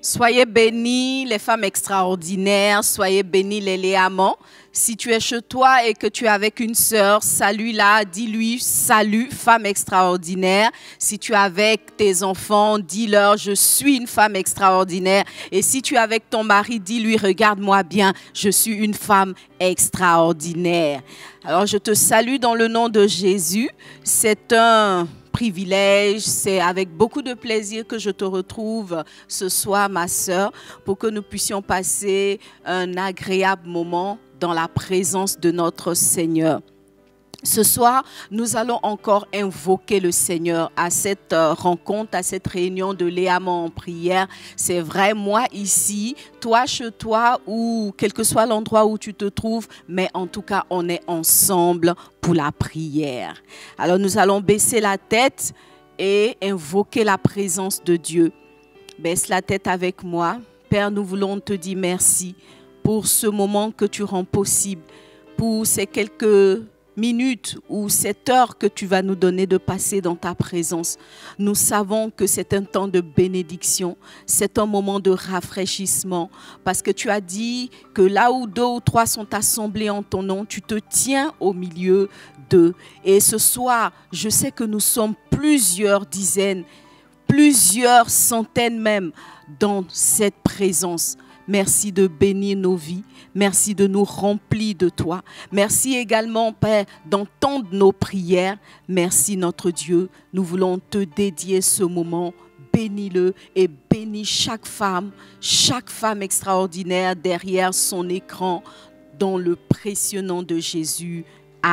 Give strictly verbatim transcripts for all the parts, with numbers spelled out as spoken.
Soyez bénis les femmes extraordinaires, soyez bénis les léamants. Si tu es chez toi et que tu es avec une sœur, salue-la, dis-lui salut, femme extraordinaire. Si tu es avec tes enfants, dis-leur je suis une femme extraordinaire. Et si tu es avec ton mari, dis-lui regarde-moi bien, je suis une femme extraordinaire. Alors je te salue dans le nom de Jésus. C'est un privilège, c'est avec beaucoup de plaisir que je te retrouve ce soir, ma sœur, pour que nous puissions passer un agréable moment dans la présence de notre Seigneur. Ce soir, nous allons encore invoquer le Seigneur à cette rencontre, à cette réunion de Léamants en prière. C'est vrai, moi ici, toi chez toi ou quel que soit l'endroit où tu te trouves, mais en tout cas, on est ensemble pour la prière. Alors, nous allons baisser la tête et invoquer la présence de Dieu. Baisse la tête avec moi. Père, nous voulons te dire merci pour ce moment que tu rends possible, pour ces quelques minutes ou cette heure que tu vas nous donner de passer dans ta présence. Nous savons que c'est un temps de bénédiction, c'est un moment de rafraîchissement, parce que tu as dit que là où deux ou trois sont assemblés en ton nom, tu te tiens au milieu d'eux. Et ce soir, je sais que nous sommes plusieurs dizaines, plusieurs centaines même dans cette présence. Merci de bénir nos vies. Merci de nous remplir de toi. Merci également, Père, d'entendre nos prières. Merci, notre Dieu. Nous voulons te dédier ce moment. Bénis-le et bénis chaque femme, chaque femme extraordinaire derrière son écran, dans le précieux nom de Jésus.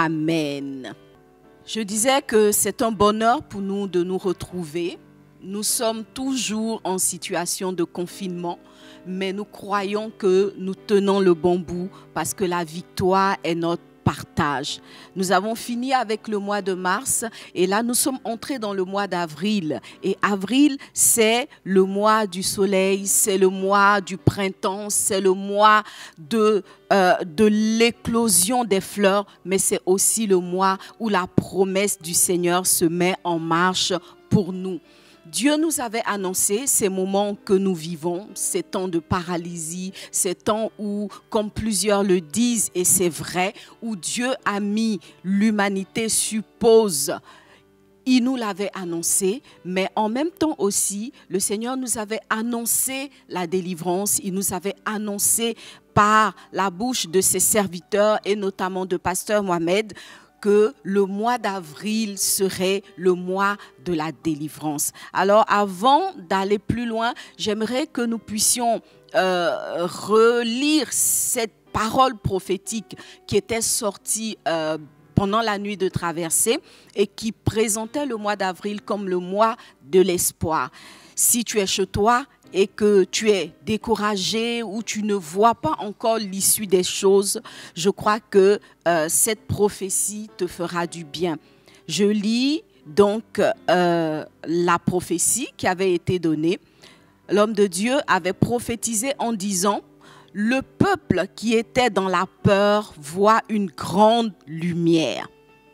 Amen. Je disais que c'est un bonheur pour nous de nous retrouver. Nous sommes toujours en situation de confinement, mais nous croyons que nous tenons le bon bout parce que la victoire est notre partage. Nous avons fini avec le mois de mars et là nous sommes entrés dans le mois d'avril. Et avril, c'est le mois du soleil, c'est le mois du printemps, c'est le mois de, euh, de l'éclosion des fleurs, mais c'est aussi le mois où la promesse du Seigneur se met en marche pour nous. Dieu nous avait annoncé ces moments que nous vivons, ces temps de paralysie, ces temps où, comme plusieurs le disent, et c'est vrai, où Dieu a mis l'humanité sur pause. Il nous l'avait annoncé, mais en même temps aussi, le Seigneur nous avait annoncé la délivrance, il nous avait annoncé par la bouche de ses serviteurs et notamment de Pasteur Mohamed, que le mois d'avril serait le mois de la délivrance. Alors, avant d'aller plus loin, j'aimerais que nous puissions euh, relire cette parole prophétique qui était sortie euh, pendant la nuit de traversée et qui présentait le mois d'avril comme le mois de l'espoir. Si tu es chez toi et que tu es découragé ou tu ne vois pas encore l'issue des choses, je crois que euh, cette prophétie te fera du bien. Je lis donc euh, la prophétie qui avait été donnée. L'homme de Dieu avait prophétisé en disant « Le peuple qui était dans la peur voit une grande lumière.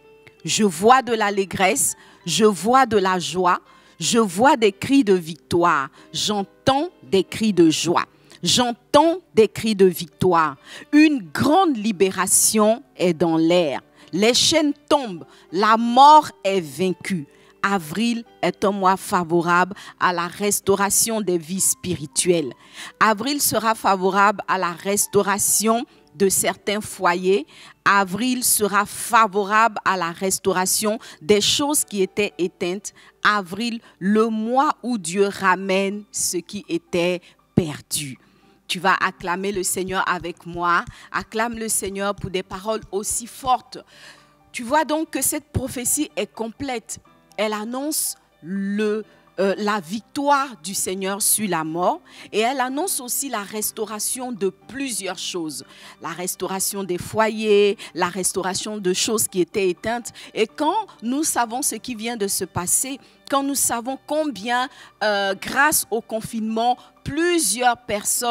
Je vois de l'allégresse, je vois de la joie. Je vois des cris de victoire, j'entends des cris de joie, j'entends des cris de victoire. Une grande libération est dans l'air. Les chaînes tombent, la mort est vaincue. Avril est un mois favorable à la restauration des vies spirituelles. Avril sera favorable à la restauration de certains foyers. Avril sera favorable à la restauration des choses qui étaient éteintes. Avril, le mois où Dieu ramène ce qui était perdu. Tu vas acclamer le Seigneur avec moi. Acclame le Seigneur pour des paroles aussi fortes. Tu vois donc que cette prophétie est complète. Elle annonce le Euh, la victoire du Seigneur sur la mort et elle annonce aussi la restauration de plusieurs choses. La restauration des foyers, la restauration de choses qui étaient éteintes. Et quand nous savons ce qui vient de se passer, quand nous savons combien, euh, grâce au confinement, plusieurs personnes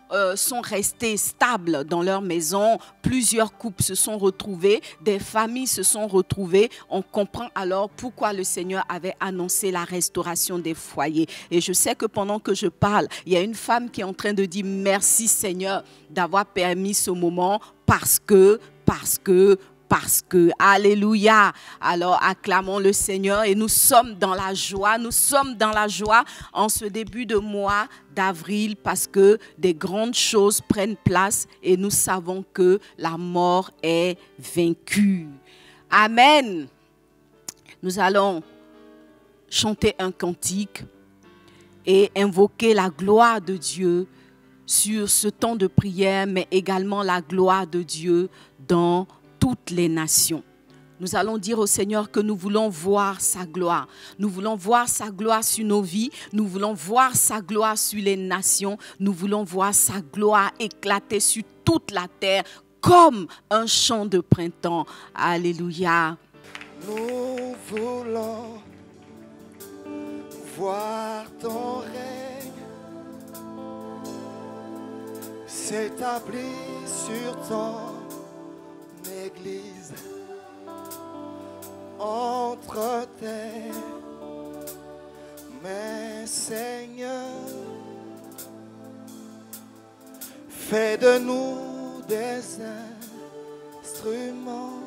euh, sont restés stables dans leur maison. Plusieurs couples se sont retrouvés, des familles se sont retrouvées. On comprend alors pourquoi le Seigneur avait annoncé la restauration des foyers. Et je sais que pendant que je parle, il y a une femme qui est en train de dire merci Seigneur d'avoir permis ce moment parce que, parce que, Parce que, alléluia, alors acclamons le Seigneur et nous sommes dans la joie, nous sommes dans la joie en ce début de mois d'avril parce que des grandes choses prennent place et nous savons que la mort est vaincue. Amen. Nous allons chanter un cantique et invoquer la gloire de Dieu sur ce temps de prière, mais également la gloire de Dieu dans toutes les nations. Nous allons dire au Seigneur que nous voulons voir sa gloire. Nous voulons voir sa gloire sur nos vies. Nous voulons voir sa gloire sur les nations. Nous voulons voir sa gloire éclater sur toute la terre comme un chant de printemps. Alléluia. Nous voulons voir ton règne s'établir sur ton Église, entre tes mains, Seigneur, fais de nous des instruments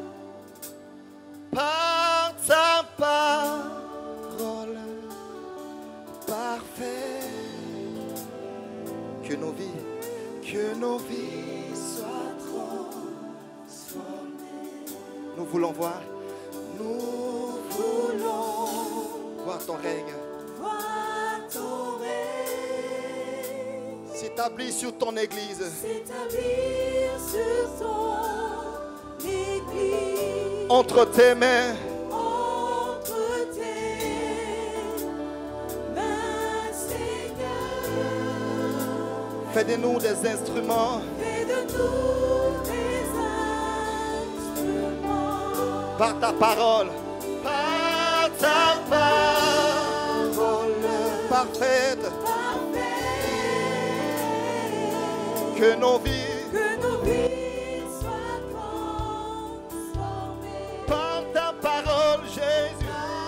par ta parole parfaite, que nos vies, que nos vies soient transformées. Nous voulons voir, nous voulons voir ton règne, voir ton règne s'établir sur ton Église, s'établir sur ton Église, entre tes mains, entre tes mains, Seigneur. fais de nous des instruments, Fais de nous des instruments par ta parole, par ta parole parfaite, parfaits, que nos vies, que nos vies soient transformées par ta parole, Jésus,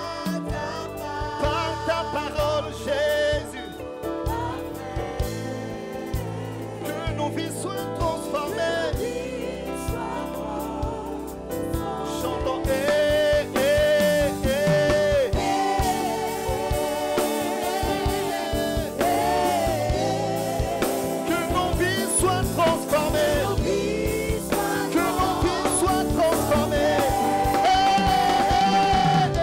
par ta parole, Jésus, que nos vies soient transformées. Chantons, eh, eh, eh. Que nos vies soient transformées. Que nos vies soient transformées. Eh, eh,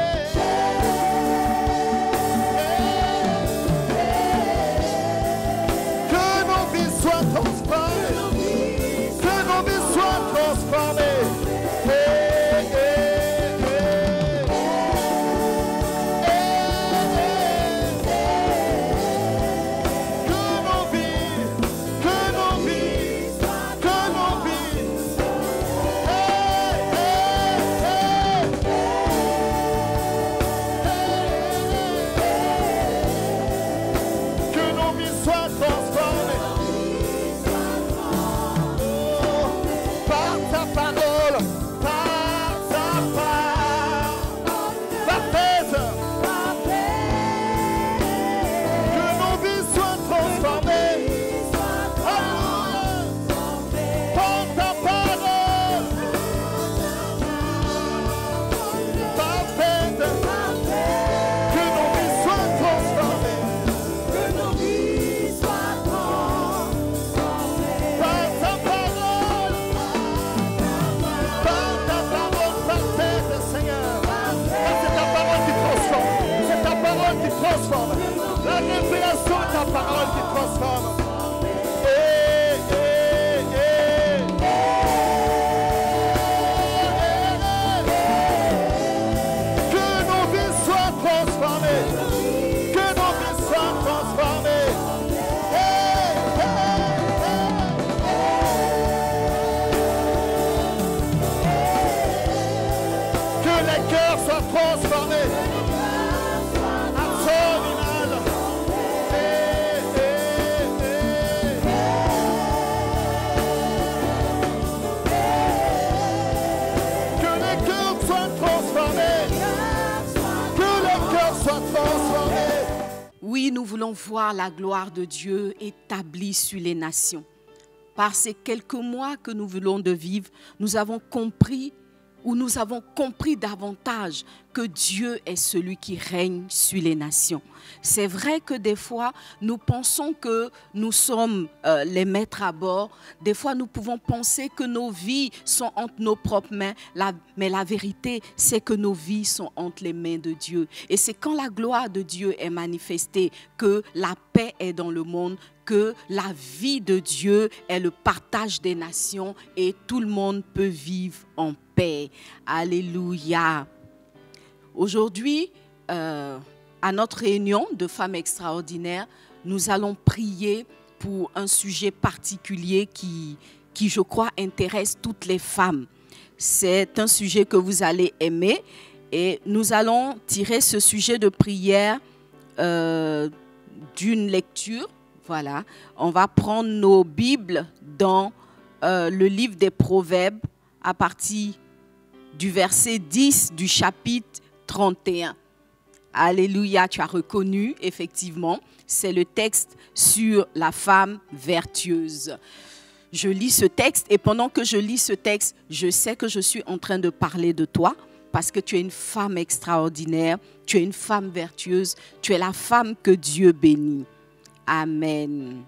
eh. Que nos vies soient transformées. Que nos vies soient transformées. Eh, eh, eh. Eh, eh, eh. Que nos vies, que nos vies, que nos vies. Eh, eh, eh. Que nos vies soient transformées. Oh, par ta parole, par ta parole parfaite. Que nos vies soient transformées. Alléluia. Par ta parole parfaite. Que nos vies soient transformées. Que nos vies soient transformées Par ta parole. Par ta parole parfaite, Seigneur. Car c'est ta parole qui transforme. C'est ta parole qui transforme. La révélation de ta parole qui transforme. Eh, eh, eh. Que nos vies soient transformées. Que nos vies soient transformées. Eh, eh, eh. Que les cœurs soient transformés. À son image. Eh, eh, eh. Oui, nous voulons voir la gloire de Dieu établie sur les nations. Par ces quelques mois que nous venons de vivre, nous avons compris ou nous avons compris davantage que Dieu est celui qui règne sur les nations. C'est vrai que des fois, nous pensons que nous sommes euh, les maîtres à bord. Des fois, nous pouvons penser que nos vies sont entre nos propres mains. La, mais la vérité, c'est que nos vies sont entre les mains de Dieu. Et c'est quand la gloire de Dieu est manifestée que la paix est dans le monde, que la vie de Dieu est le partage des nations et tout le monde peut vivre en paix. Alléluia. Aujourd'hui, euh, à notre réunion de femmes extraordinaires, nous allons prier pour un sujet particulier qui, qui, je crois, intéresse toutes les femmes. C'est un sujet que vous allez aimer et nous allons tirer ce sujet de prière euh, d'une lecture. Voilà, on va prendre nos Bibles dans euh, le livre des Proverbes à partir du verset dix du chapitre trente et un. Alléluia, tu as reconnu, effectivement, c'est le texte sur la femme vertueuse. Je lis ce texte et pendant que je lis ce texte, je sais que je suis en train de parler de toi parce que tu es une femme extraordinaire, tu es une femme vertueuse, tu es la femme que Dieu bénit. Amen.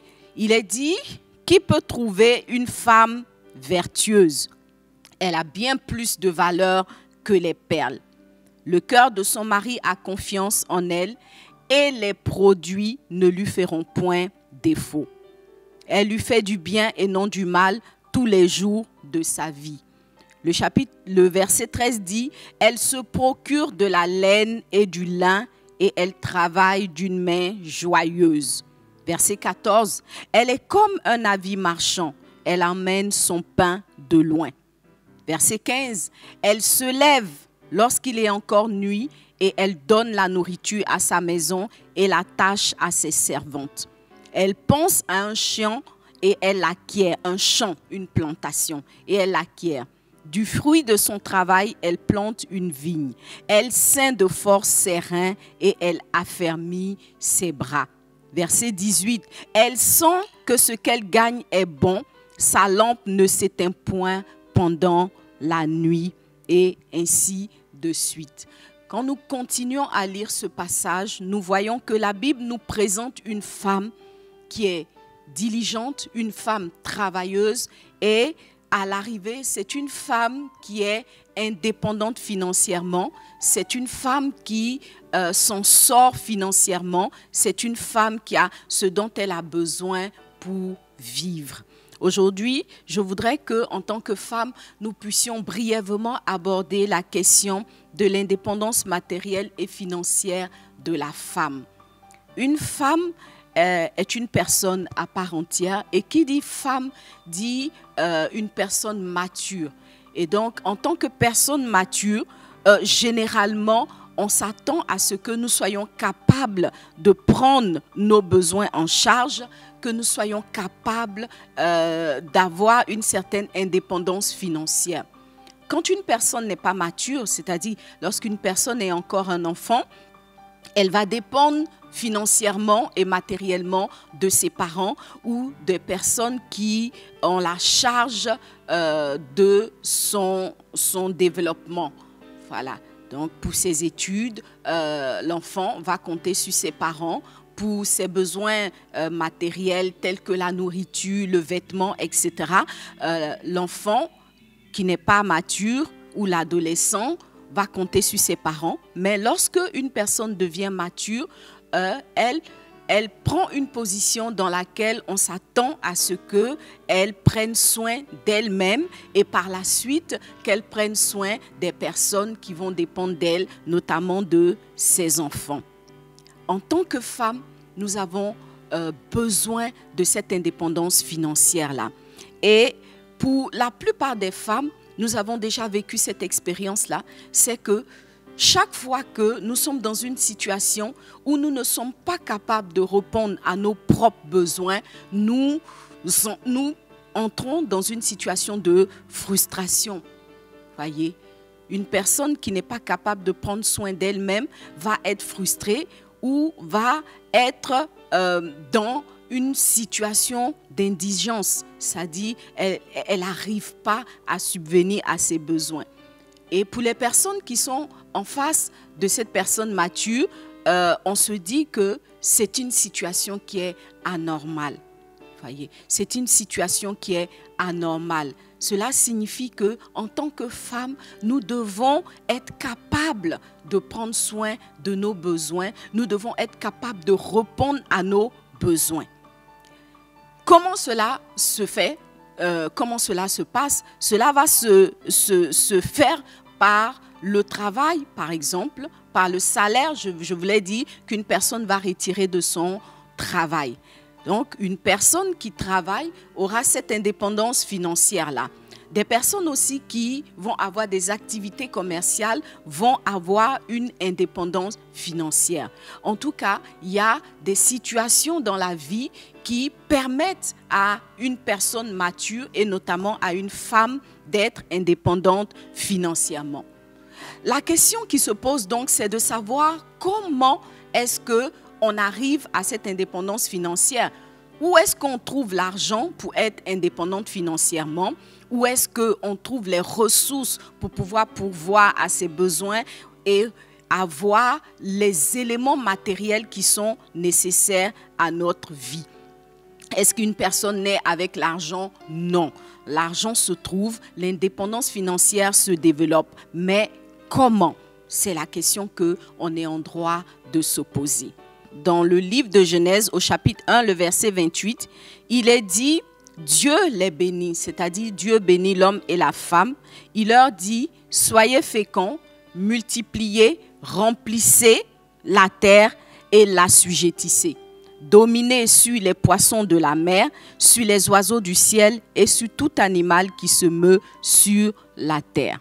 Il est dit, qui peut trouver une femme vertueuse? Elle a bien plus de valeur que les perles. Le cœur de son mari a confiance en elle et les produits ne lui feront point défaut. Elle lui fait du bien et non du mal tous les jours de sa vie. Le chapitre, le verset treize dit, elle se procure de la laine et du lin et elle travaille d'une main joyeuse. Verset quatorze, elle est comme un navire marchand, elle emmène son pain de loin. Verset quinze, elle se lève lorsqu'il est encore nuit et elle donne la nourriture à sa maison et la tâche à ses servantes. Elle pense à un champ et elle l'acquiert, un champ, une plantation, et elle l'acquiert. Du fruit de son travail, elle plante une vigne. Elle ceint de force ses reins et elle affermit ses bras. Verset dix-huit. Elle sent que ce qu'elle gagne est bon. Sa lampe ne s'éteint point pendant la nuit et ainsi de suite. Quand nous continuons à lire ce passage, nous voyons que la Bible nous présente une femme qui est diligente, une femme travailleuse et à l'arrivée, c'est une femme qui est indépendante financièrement, c'est une femme qui euh, s'en sort financièrement, c'est une femme qui a ce dont elle a besoin pour vivre. Aujourd'hui, je voudrais qu'en tant que femme, nous puissions brièvement aborder la question de l'indépendance matérielle et financière de la femme. Une femme euh, est une personne à part entière et qui dit femme dit euh, une personne mature. Et donc, en tant que personne mature, euh, généralement, on s'attend à ce que nous soyons capables de prendre nos besoins en charge, que nous soyons capables euh, d'avoir une certaine indépendance financière. Quand une personne n'est pas mature, c'est-à-dire lorsqu'une personne est encore un enfant, elle va dépendre financièrement et matériellement de ses parents ou des personnes qui ont la charge euh, de son, son développement. Voilà. Donc, pour ses études, euh, l'enfant va compter sur ses parents pour ses besoins euh, matériels tels que la nourriture, le vêtement, et cetera. Euh, l'enfant qui n'est pas mature ou l'adolescent va compter sur ses parents. Mais lorsque une personne devient mature, euh, elle, elle prend une position dans laquelle on s'attend à ce qu'elle prenne soin d'elle-même et par la suite qu'elle prenne soin des personnes qui vont dépendre d'elle, notamment de ses enfants. En tant que femme, nous avons euh, besoin de cette indépendance financière-là. Et pour la plupart des femmes, nous avons déjà vécu cette expérience-là, c'est que chaque fois que nous sommes dans une situation où nous ne sommes pas capables de répondre à nos propres besoins, nous, nous entrons dans une situation de frustration. Voyez, une personne qui n'est pas capable de prendre soin d'elle-même va être frustrée ou va être euh, dans une situation d'indigence, c'est-à-dire elle n'arrive pas à subvenir à ses besoins. Et pour les personnes qui sont en face de cette personne mature, euh, on se dit que c'est une situation qui est anormale. Voyez, c'est une situation qui est anormale. Cela signifie que, en tant que femme, nous devons être capables de prendre soin de nos besoins. Nous devons être capables de répondre à nos besoins. Comment cela se fait? Euh, comment cela se passe? Cela va se, se, se faire par le travail, par exemple, par le salaire. Je, je vous l'ai dit qu'une personne va retirer de son travail. Donc, une personne qui travaille aura cette indépendance financière-là. Des personnes aussi qui vont avoir des activités commerciales vont avoir une indépendance financière. En tout cas, il y a des situations dans la vie qui permettent à une personne mature et notamment à une femme d'être indépendante financièrement. La question qui se pose donc, c'est de savoir comment est-ce qu'on arrive à cette indépendance financière. Où est-ce qu'on trouve l'argent pour être indépendante financièrement? Où est-ce qu'on trouve les ressources pour pouvoir pourvoir à ses besoins et avoir les éléments matériels qui sont nécessaires à notre vie? Est-ce qu'une personne naît avec l'argent? Non. L'argent se trouve, l'indépendance financière se développe. Mais comment? C'est la question qu'on est en droit de se poser. Dans le livre de Genèse, au chapitre un, le verset vingt-huit, il est dit, Dieu les bénit, c'est-à-dire Dieu bénit l'homme et la femme. Il leur dit, soyez féconds, multipliez, remplissez la terre et l'assujettissez. Dominez sur les poissons de la mer, sur les oiseaux du ciel et sur tout animal qui se meut sur la terre.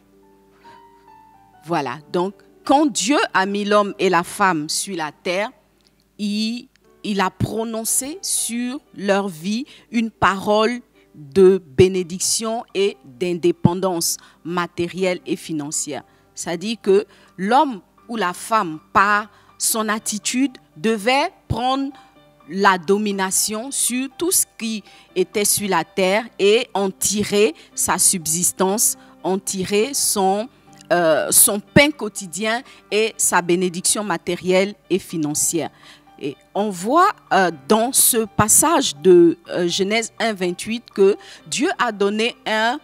Voilà, donc quand Dieu a mis l'homme et la femme sur la terre, il, il a prononcé sur leur vie une parole de bénédiction et d'indépendance matérielle et financière. C'est-à-dire que l'homme ou la femme, par son attitude, devait prendre la domination sur tout ce qui était sur la terre et en tirer sa subsistance, en tirer son, euh, son pain quotidien et sa bénédiction matérielle et financière. Et on voit euh, dans ce passage de euh, Genèse un, vingt-huit que Dieu a donné un,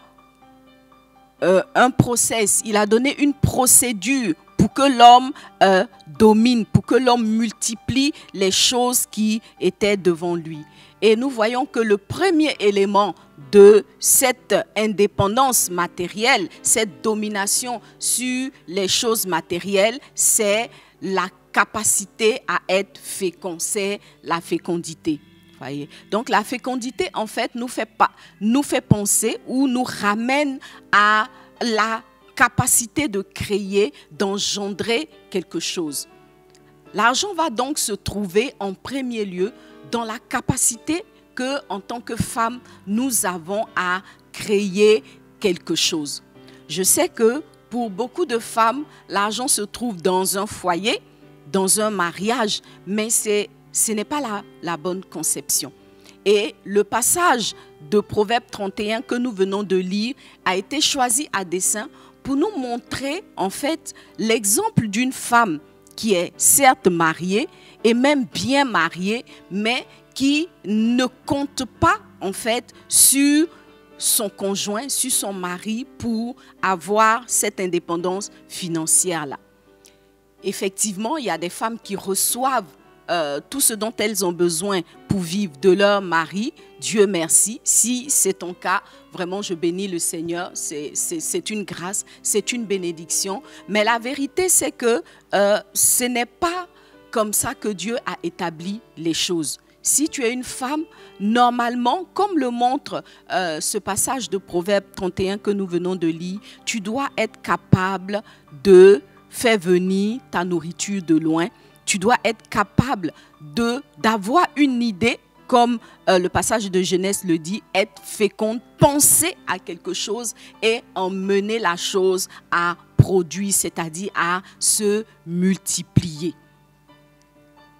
euh, un process, il a donné une procédure pour que l'homme euh, domine, pour que l'homme multiplie les choses qui étaient devant lui. Et nous voyons que le premier élément de cette indépendance matérielle, cette domination sur les choses matérielles, c'est la capacité à être fécond, c'est la fécondité. Voyez? Donc la fécondité, en fait, nous fait, pas, nous fait penser ou nous ramène à la capacité de créer, d'engendrer quelque chose. L'argent va donc se trouver en premier lieu dans la capacité que, en tant que femme, nous avons à créer quelque chose. Je sais que pour beaucoup de femmes, l'argent se trouve dans un foyer, dans un mariage, mais c'est, ce n'est pas la, la bonne conception. Et le passage de Proverbe trente et un que nous venons de lire a été choisi à dessein pour nous montrer en fait l'exemple d'une femme qui est certes mariée et même bien mariée, mais qui ne compte pas en fait sur son conjoint, sur son mari pour avoir cette indépendance financière-là. Effectivement, il y a des femmes qui reçoivent euh, tout ce dont elles ont besoin pour vivre de leur mari. Dieu merci. Si c'est ton cas, vraiment, je bénis le Seigneur. C'est, c'est, c'est une grâce, c'est une bénédiction. Mais la vérité, c'est que euh, ce n'est pas comme ça que Dieu a établi les choses. Si tu es une femme, normalement, comme le montre euh, ce passage de Proverbe trente et un que nous venons de lire, tu dois être capable de faire venir ta nourriture de loin. Tu dois être capable de, d'avoir une idée, comme euh, le passage de Genèse le dit, être féconde, penser à quelque chose et emmener la chose à produire, c'est-à-dire à se multiplier.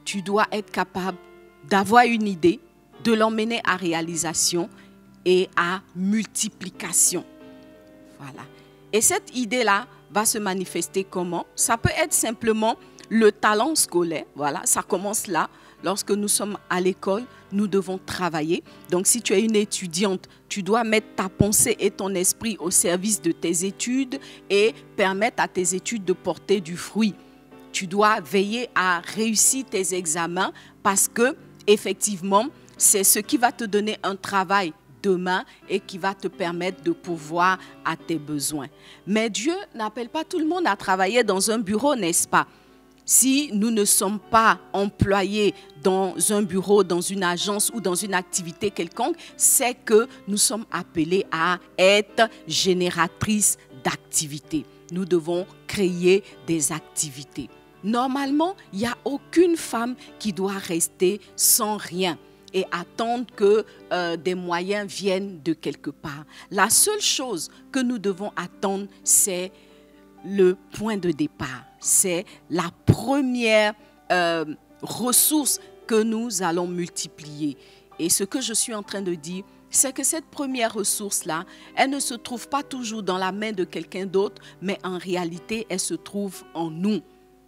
tu dois être capable d'avoir une idée, de l'emmener à réalisation et à multiplication. Voilà. Et cette idée-là va se manifester comment? Ça peut être simplement le talent scolaire. Voilà, ça commence là. Lorsque nous sommes à l'école, nous devons travailler. Donc, si tu es une étudiante, tu dois mettre ta pensée et ton esprit au service de tes études et permettre à tes études de porter du fruit. Tu dois veiller à réussir tes examens parce que, effectivement, c'est ce qui va te donner un travail demain et qui va te permettre de pourvoir à tes besoins. Mais Dieu n'appelle pas tout le monde à travailler dans un bureau, n'est-ce pas? Si nous ne sommes pas employés dans un bureau, dans une agence ou dans une activité quelconque, c'est que nous sommes appelés à être génératrices d'activités. Nous devons créer des activités. Normalement, il n'y a aucune femme qui doit rester sans rien et attendre que euh, des moyens viennent de quelque part. La seule chose que nous devons attendre, c'est le point de départ. C'est la première euh, ressource que nous allons multiplier. Et ce que je suis en train de dire, c'est que cette première ressource-là, elle ne se trouve pas toujours dans la main de quelqu'un d'autre, mais en réalité, elle se trouve en nous.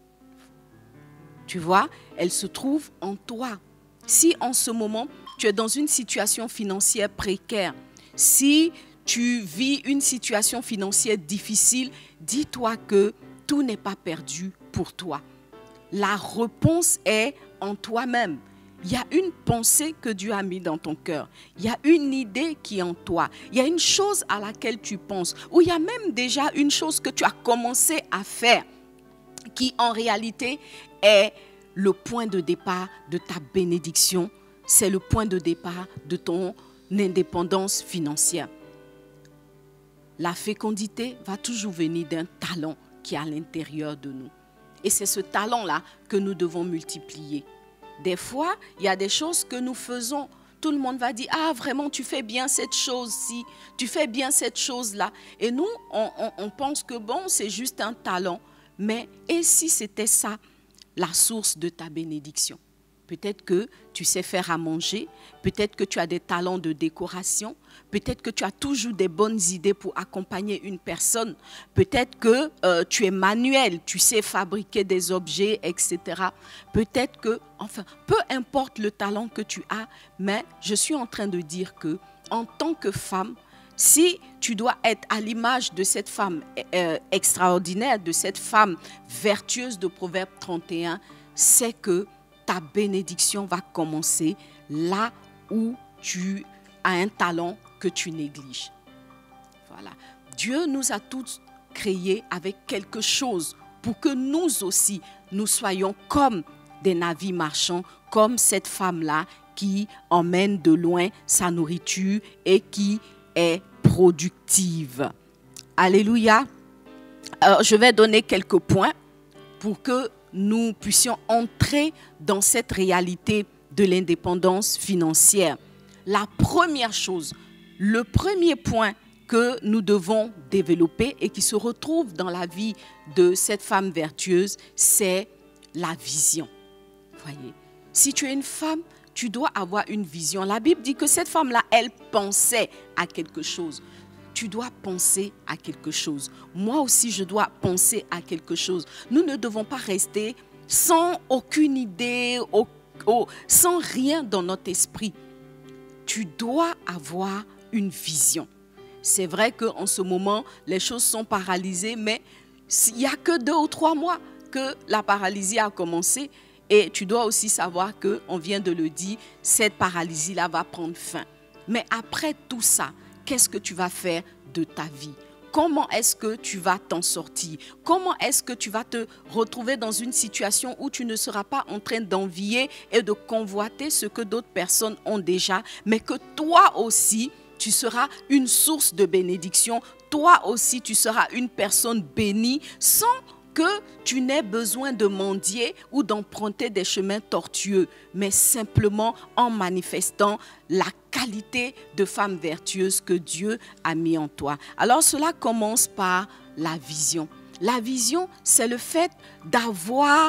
Tu vois, elle se trouve en toi. Si en ce moment, tu es dans une situation financière précaire, si tu vis une situation financière difficile, dis-toi que tout n'est pas perdu pour toi. La réponse est en toi-même. Il y a une pensée que Dieu a mise dans ton cœur. Il y a une idée qui est en toi. Il y a une chose à laquelle tu penses. Ou il y a même déjà une chose que tu as commencé à faire qui en réalité est le point de départ de ta bénédiction. C'est le point de départ de ton indépendance financière. La fécondité va toujours venir d'un talent qui est à l'intérieur de nous. Et c'est ce talent-là que nous devons multiplier. Des fois, il y a des choses que nous faisons. Tout le monde va dire, ah vraiment, tu fais bien cette chose-ci, tu fais bien cette chose-là. Et nous, on, on, on pense que bon, c'est juste un talent. Mais et si c'était ça, la source de ta bénédiction? Peut-être que tu sais faire à manger, peut-être que tu as des talents de décoration, peut-être que tu as toujours des bonnes idées pour accompagner une personne, peut-être que euh, tu es manuel, tu sais fabriquer des objets, et cetera. Peut-être que, enfin, peu importe le talent que tu as, mais je suis en train de dire que, en tant que femme, si tu dois être à l'image de cette femme euh, extraordinaire, de cette femme vertueuse de Proverbe trente et un, c'est que ta bénédiction va commencer là où tu as un talent que tu négliges. Voilà. Dieu nous a tous créés avec quelque chose pour que nous aussi, nous soyons comme des navires marchands, comme cette femme-là qui emmène de loin sa nourriture et qui est productive. Alléluia. Alors, je vais donner quelques points pour que nous puissions entrer dans cette réalité de l'indépendance financière. La première chose, le premier point que nous devons développer et qui se retrouve dans la vie de cette femme vertueuse, c'est la vision. Voyez, si tu es une femme, tu dois avoir une vision. La Bible dit que cette femme-là, elle pensait à quelque chose. Tu dois penser à quelque chose. Moi aussi, je dois penser à quelque chose. Nous ne devons pas rester sans aucune idée, au, au, sans rien dans notre esprit. Tu dois avoir une vision. C'est vrai qu'en ce moment, les choses sont paralysées, mais il n'y a que deux ou trois mois que la paralysie a commencé. Et tu dois aussi savoir qu'on vient de le dire, cette paralysie-là va prendre fin. Mais après tout ça, qu'est-ce que tu vas faire de ta vie? Comment est-ce que tu vas t'en sortir? Comment est-ce que tu vas te retrouver dans une situation où tu ne seras pas en train d'envier et de convoiter ce que d'autres personnes ont déjà, mais que toi aussi, tu seras une source de bénédiction. Toi aussi, tu seras une personne bénie sans que tu n'aies besoin de mendier ou d'emprunter des chemins tortueux, mais simplement en manifestant la qualité de femme vertueuse que Dieu a mis en toi. Alors cela commence par la vision. La vision, c'est le fait d'avoir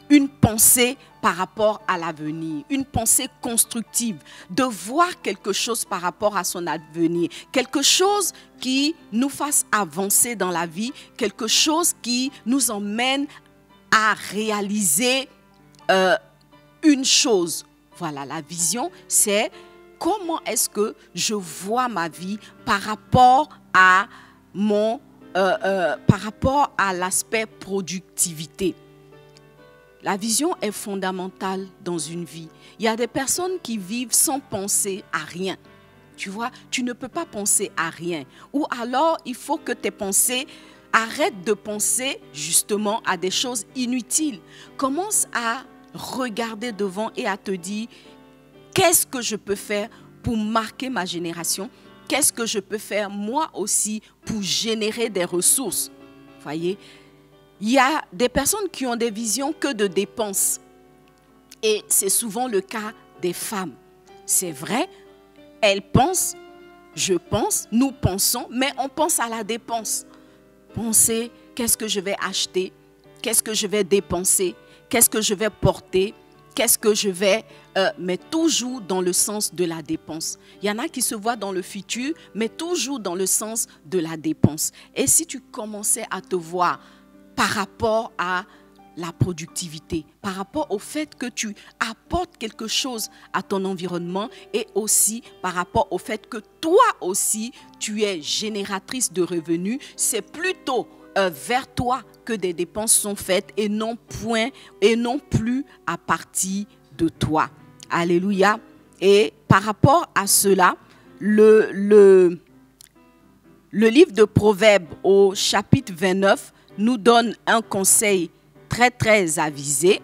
une pensée par rapport à l'avenir, une pensée constructive, de voir quelque chose par rapport à son avenir, quelque chose qui nous fasse avancer dans la vie, quelque chose qui nous emmène à réaliser euh, une chose. Voilà, la vision, c'est comment est-ce que je vois ma vie par rapport à mon, euh, euh, par rapport à l'aspect productivité. La vision est fondamentale dans une vie. Il y a des personnes qui vivent sans penser à rien. Tu vois, tu ne peux pas penser à rien. Ou alors, il faut que tes pensées arrêtent de penser justement à des choses inutiles. Commence à regarder devant et à te dire, qu'est-ce que je peux faire pour marquer ma génération? Qu'est-ce que je peux faire moi aussi pour générer des ressources? Voyez? Il y a des personnes qui ont des visions que de dépenses. Et c'est souvent le cas des femmes. C'est vrai, elles pensent, je pense, nous pensons, mais on pense à la dépense. Penser, qu'est-ce que je vais acheter? Qu'est-ce que je vais dépenser? Qu'est-ce que je vais porter? Qu'est-ce que je vais... Euh, mais toujours dans le sens de la dépense. Il y en a qui se voient dans le futur, mais toujours dans le sens de la dépense. Et si tu commençais à te voir par rapport à la productivité, par rapport au fait que tu apportes quelque chose à ton environnement et aussi par rapport au fait que toi aussi, tu es génératrice de revenus, c'est plutôt euh, vers toi que des dépenses sont faites et non, point, et non plus à partir de toi. Alléluia. Et par rapport à cela, le, le, le livre de Proverbes au chapitre vingt-neuf nous donne un conseil très très avisé.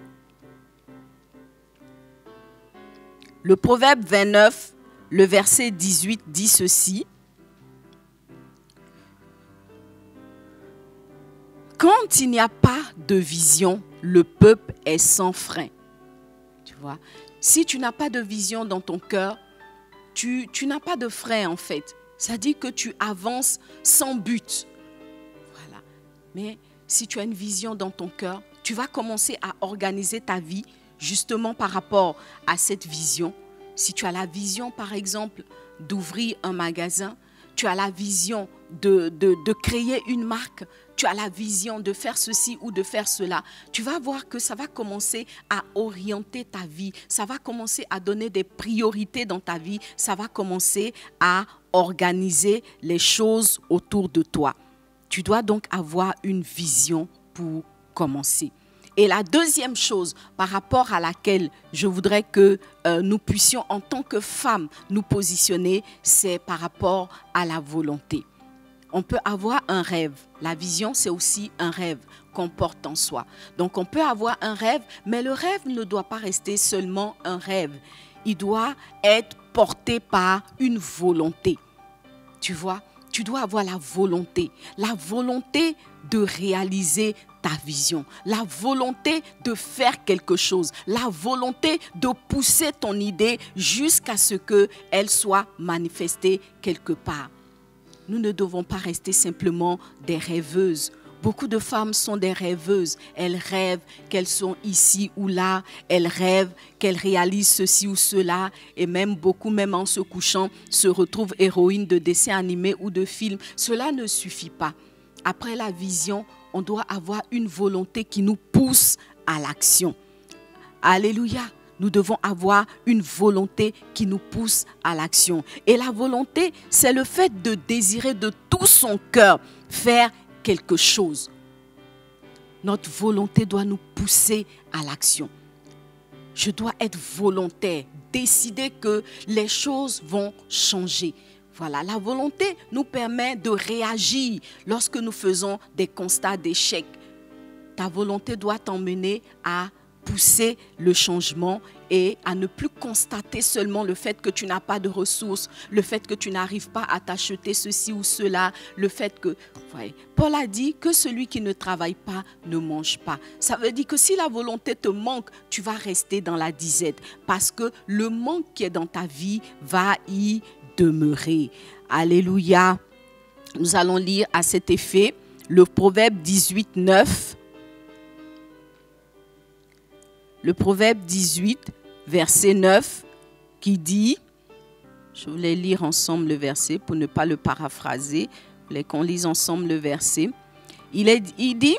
Le Proverbe vingt-neuf, le verset dix-huit dit ceci. Quand il n'y a pas de vision, le peuple est sans frein. Tu vois, si tu n'as pas de vision dans ton cœur, tu, tu n'as pas de frein en fait. Ça dit que tu avances sans but. Mais si tu as une vision dans ton cœur, tu vas commencer à organiser ta vie justement par rapport à cette vision. Si tu as la vision, par exemple, d'ouvrir un magasin, tu as la vision de, de, de créer une marque, tu as la vision de faire ceci ou de faire cela, tu vas voir que ça va commencer à orienter ta vie, ça va commencer à donner des priorités dans ta vie, ça va commencer à organiser les choses autour de toi. Tu dois donc avoir une vision pour commencer. Et la deuxième chose par rapport à laquelle je voudrais que euh, nous puissions en tant que femmes nous positionner, c'est par rapport à la volonté. On peut avoir un rêve. La vision, c'est aussi un rêve qu'on porte en soi. Donc on peut avoir un rêve, mais le rêve ne doit pas rester seulement un rêve. Il doit être porté par une volonté. Tu vois ? Tu dois avoir la volonté, la volonté de réaliser ta vision, la volonté de faire quelque chose, la volonté de pousser ton idée jusqu'à ce qu'elle soit manifestée quelque part. Nous ne devons pas rester simplement des rêveuses. Beaucoup de femmes sont des rêveuses. Elles rêvent qu'elles sont ici ou là. Elles rêvent qu'elles réalisent ceci ou cela. Et même beaucoup, même en se couchant, se retrouvent héroïnes de dessins animés ou de films. Cela ne suffit pas. Après la vision, on doit avoir une volonté qui nous pousse à l'action. Alléluia. Nous devons avoir une volonté qui nous pousse à l'action. Et la volonté, c'est le fait de désirer de tout son cœur faire quelque chose. Notre volonté doit nous pousser à l'action. Je dois être volontaire, décider que les choses vont changer. Voilà, la volonté nous permet de réagir lorsque nous faisons des constats d'échec. Ta volonté doit t'emmener à pousser le changement et à ne plus constater seulement le fait que tu n'as pas de ressources, le fait que tu n'arrives pas à t'acheter ceci ou cela, le fait que... Ouais. Paul a dit que celui qui ne travaille pas ne mange pas. Ça veut dire que si la volonté te manque, tu vas rester dans la disette parce que le manque qui est dans ta vie va y demeurer. Alléluia. Nous allons lire à cet effet le Proverbe dix-huit, neuf. le Proverbe dix-huit, verset neuf, qui dit, je voulais lire ensemble le verset pour ne pas le paraphraser, je voulais qu'on lise ensemble le verset. Il, est, il dit,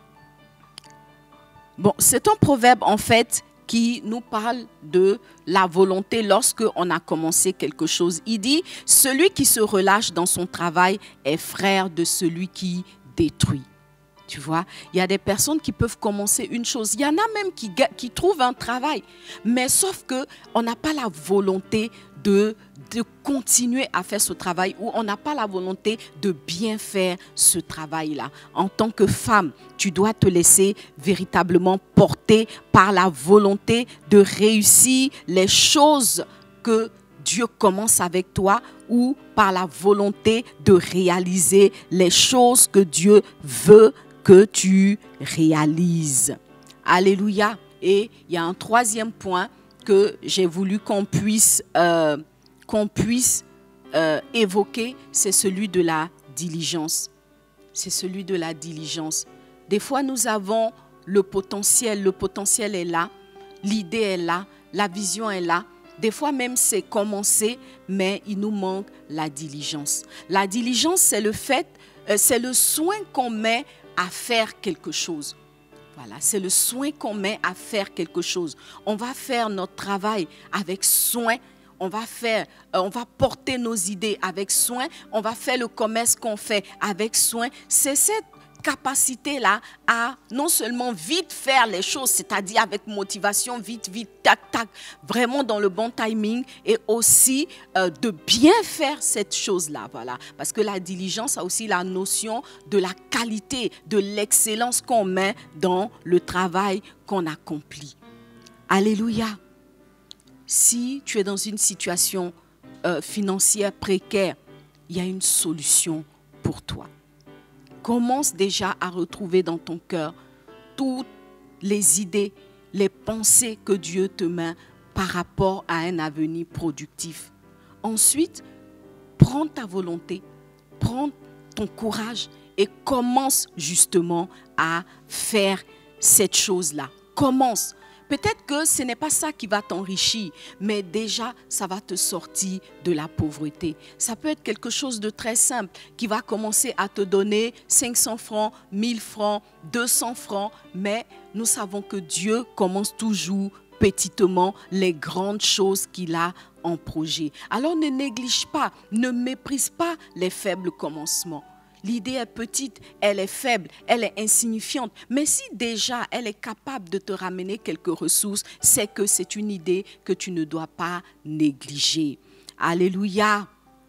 bon, c'est un proverbe en fait qui nous parle de la volonté lorsque on a commencé quelque chose. Il dit, celui qui se relâche dans son travail est frère de celui qui détruit. Tu vois, il y a des personnes qui peuvent commencer une chose. Il y en a même qui, qui trouvent un travail, mais sauf qu'on n'a pas la volonté de, de continuer à faire ce travail ou on n'a pas la volonté de bien faire ce travail-là. En tant que femme, tu dois te laisser véritablement porter par la volonté de réussir les choses que Dieu commence avec toi ou par la volonté de réaliser les choses que Dieu veut que tu réalises. Alléluia. Et il y a un troisième point que j'ai voulu qu'on puisse, euh, qu'on puisse euh, évoquer, c'est celui de la diligence. C'est celui de la diligence. Des fois, nous avons le potentiel. Le potentiel est là. L'idée est là. La vision est là. Des fois même, c'est commencé, mais il nous manque la diligence. La diligence, c'est le fait, euh, c'est le soin qu'on met à faire quelque chose. Voilà, c'est le soin qu'on met à faire quelque chose. On va faire notre travail avec soin. On va faire, euh, on va porter nos idées avec soin. On va faire le commerce qu'on fait avec soin. C'est cette capacité-là à non seulement vite faire les choses, c'est-à-dire avec motivation, vite, vite, tac, tac, vraiment dans le bon timing et aussi euh, de bien faire cette chose-là, voilà. Parce que la diligence a aussi la notion de la qualité, de l'excellence qu'on met dans le travail qu'on accomplit. Alléluia. Si tu es dans une situation euh, financière précaire, il y a une solution pour toi. Commence déjà à retrouver dans ton cœur toutes les idées, les pensées que Dieu te met par rapport à un avenir productif. Ensuite, prends ta volonté, prends ton courage et commence justement à faire cette chose-là. Commence. Peut-être que ce n'est pas ça qui va t'enrichir, mais déjà, ça va te sortir de la pauvreté. Ça peut être quelque chose de très simple qui va commencer à te donner cinq cents francs, mille francs, deux cents francs, mais nous savons que Dieu commence toujours petitement les grandes choses qu'il a en projet. Alors ne néglige pas, ne méprise pas les faibles commencements. L'idée est petite, elle est faible, elle est insignifiante. Mais si déjà elle est capable de te ramener quelques ressources, c'est que c'est une idée que tu ne dois pas négliger. Alléluia.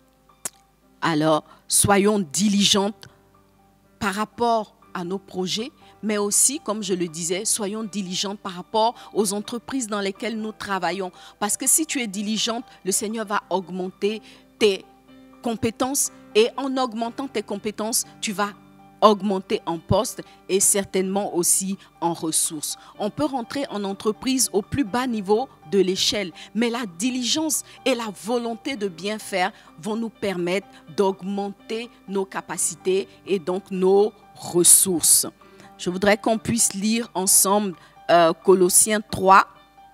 Alors, soyons diligentes par rapport à nos projets, mais aussi, comme je le disais, soyons diligentes par rapport aux entreprises dans lesquelles nous travaillons. Parce que si tu es diligente, le Seigneur va augmenter tes compétences. Et en augmentant tes compétences, tu vas augmenter en poste et certainement aussi en ressources. On peut rentrer en entreprise au plus bas niveau de l'échelle, mais la diligence et la volonté de bien faire vont nous permettre d'augmenter nos capacités et donc nos ressources. Je voudrais qu'on puisse lire ensemble euh, Colossiens trois,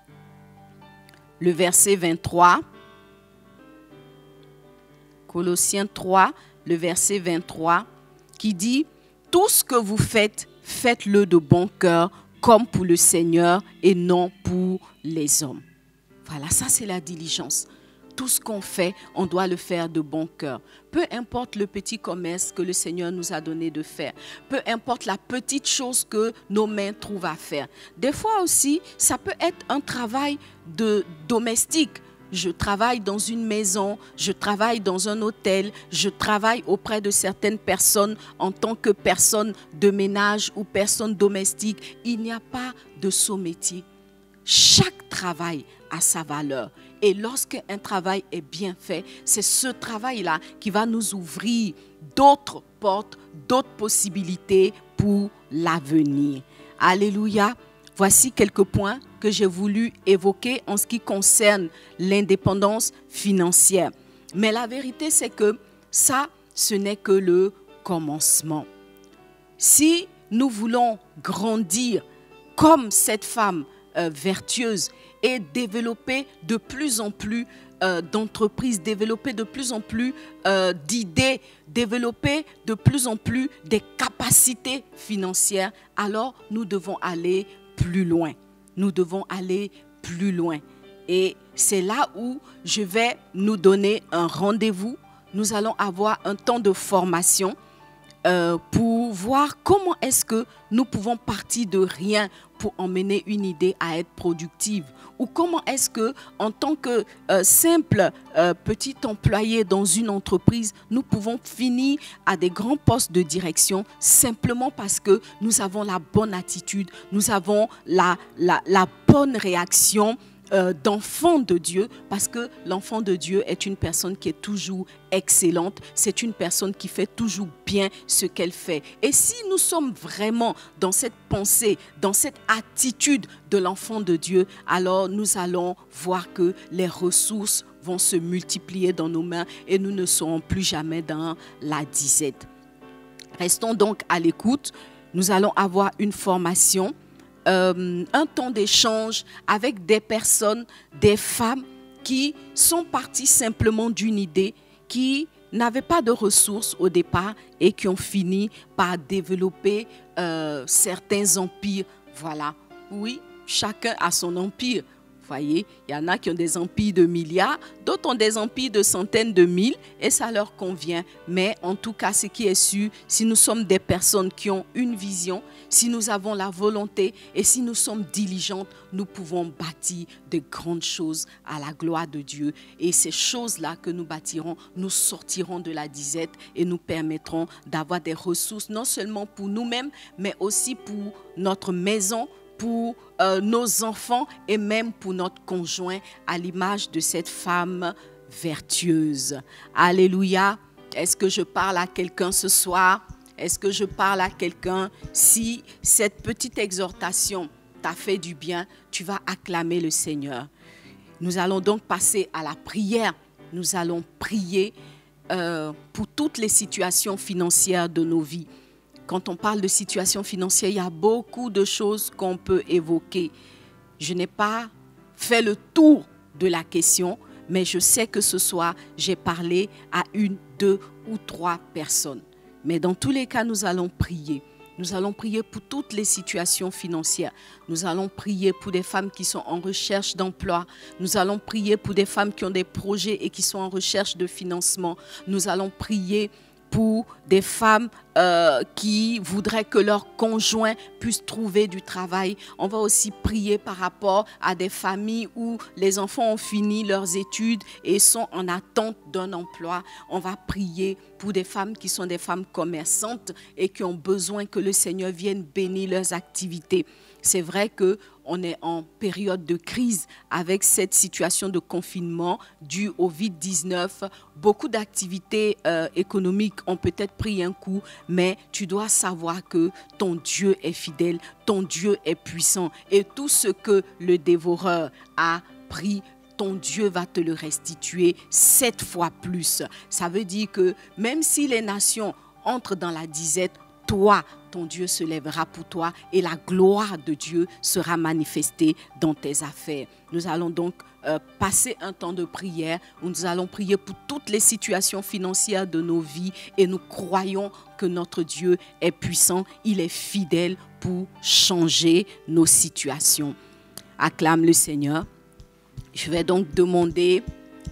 le verset vingt-trois. Colossiens trois, le verset vingt-trois, qui dit « Tout ce que vous faites, faites-le de bon cœur, comme pour le Seigneur et non pour les hommes. » Voilà, ça c'est la diligence. Tout ce qu'on fait, on doit le faire de bon cœur. Peu importe le petit commerce que le Seigneur nous a donné de faire. Peu importe la petite chose que nos mains trouvent à faire. Des fois aussi, ça peut être un travail de domestique. Je travaille dans une maison, je travaille dans un hôtel, je travaille auprès de certaines personnes en tant que personne de ménage ou personne domestique. Il n'y a pas de saut métier. Chaque travail a sa valeur. Et lorsqu'un travail est bien fait, c'est ce travail-là qui va nous ouvrir d'autres portes, d'autres possibilités pour l'avenir. Alléluia. Voici quelques points que j'ai voulu évoquer en ce qui concerne l'indépendance financière. Mais la vérité, c'est que ça, ce n'est que le commencement. Si nous voulons grandir comme cette femme euh, vertueuses et développer de plus en plus euh, d'entreprises, développer de plus en plus euh, d'idées, développer de plus en plus des capacités financières, alors nous devons aller plus loin. Nous devons aller plus loin. Et c'est là où je vais nous donner un rendez-vous. Nous allons avoir un temps de formation euh, pour voir comment est-ce que nous pouvons partir de rien pour emmener une idée à être productive. Ou comment est-ce que, en tant que euh, simple euh, petit employé dans une entreprise, nous pouvons finir à des grands postes de direction simplement parce que nous avons la bonne attitude, nous avons la, la, la bonne réaction Euh, d'enfant de Dieu, parce que l'enfant de Dieu est une personne qui est toujours excellente, c'est une personne qui fait toujours bien ce qu'elle fait. Et si nous sommes vraiment dans cette pensée, dans cette attitude de l'enfant de Dieu, alors nous allons voir que les ressources vont se multiplier dans nos mains et nous ne serons plus jamais dans la disette. Restons donc à l'écoute. Nous allons avoir une formation, Euh, un temps d'échange avec des personnes, des femmes qui sont parties simplement d'une idée, qui n'avaient pas de ressources au départ et qui ont fini par développer euh, certains empires. Voilà, oui, chacun a son empire. Vous voyez, il y en a qui ont des empires de milliards, d'autres ont des empires de centaines de mille et ça leur convient. Mais en tout cas, ce qui est sûr, si nous sommes des personnes qui ont une vision, si nous avons la volonté et si nous sommes diligentes, nous pouvons bâtir de grandes choses à la gloire de Dieu. Et ces choses-là que nous bâtirons, nous sortirons de la disette et nous permettront d'avoir des ressources, non seulement pour nous-mêmes, mais aussi pour notre maison, pour euh, nos enfants et même pour notre conjoint, à l'image de cette femme vertueuse. Alléluia. Est-ce que je parle à quelqu'un ce soir? Est-ce que je parle à quelqu'un? Si cette petite exhortation t'a fait du bien, tu vas acclamer le Seigneur. Nous allons donc passer à la prière. Nous allons prier euh, pour toutes les situations financières de nos vies. Quand on parle de situation financière, il y a beaucoup de choses qu'on peut évoquer. Je n'ai pas fait le tour de la question, mais je sais que ce soir, j'ai parlé à une, deux ou trois personnes. Mais dans tous les cas, nous allons prier. Nous allons prier pour toutes les situations financières. Nous allons prier pour des femmes qui sont en recherche d'emploi. Nous allons prier pour des femmes qui ont des projets et qui sont en recherche de financement. Nous allons prier pour des femmes euh, qui voudraient que leurs conjoints puissent trouver du travail. On va aussi prier par rapport à des familles où les enfants ont fini leurs études et sont en attente d'un emploi. On va prier pour des femmes qui sont des femmes commerçantes et qui ont besoin que le Seigneur vienne bénir leurs activités. C'est vrai qu'on est en période de crise avec cette situation de confinement due au covid dix-neuf. Beaucoup d'activités euh, économiques ont peut-être pris un coup, mais tu dois savoir que ton Dieu est fidèle, ton Dieu est puissant et tout ce que le dévoreur a pris, ton Dieu va te le restituer sept fois plus. Ça veut dire que même si les nations entrent dans la disette, toi, ton Dieu se lèvera pour toi et la gloire de Dieu sera manifestée dans tes affaires. Nous allons donc euh, passer un temps de prière où nous allons prier pour toutes les situations financières de nos vies et nous croyons que notre Dieu est puissant, il est fidèle pour changer nos situations. Acclame le Seigneur. Je vais donc demander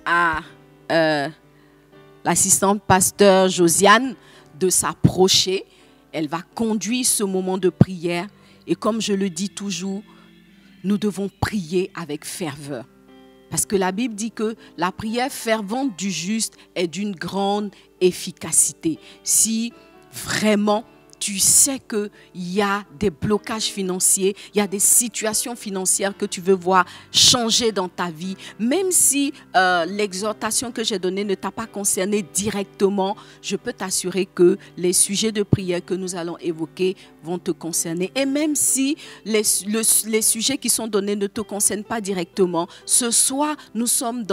à euh, l'assistante pasteur Josiane de s'approcher. Elle va conduire ce moment de prière et comme je le dis toujours, nous devons prier avec ferveur. Parce que la Bible dit que la prière fervente du juste est d'une grande efficacité. Si vraiment tu sais qu'il y a des blocages financiers, il y a des situations financières que tu veux voir changer dans ta vie, même si euh, l'exhortation que j'ai donnée ne t'a pas concerné directement, je peux t'assurer que les sujets de prière que nous allons évoquer vont te concerner. Et même si les, le, les sujets qui sont donnés ne te concernent pas directement, ce soir, nous sommes dans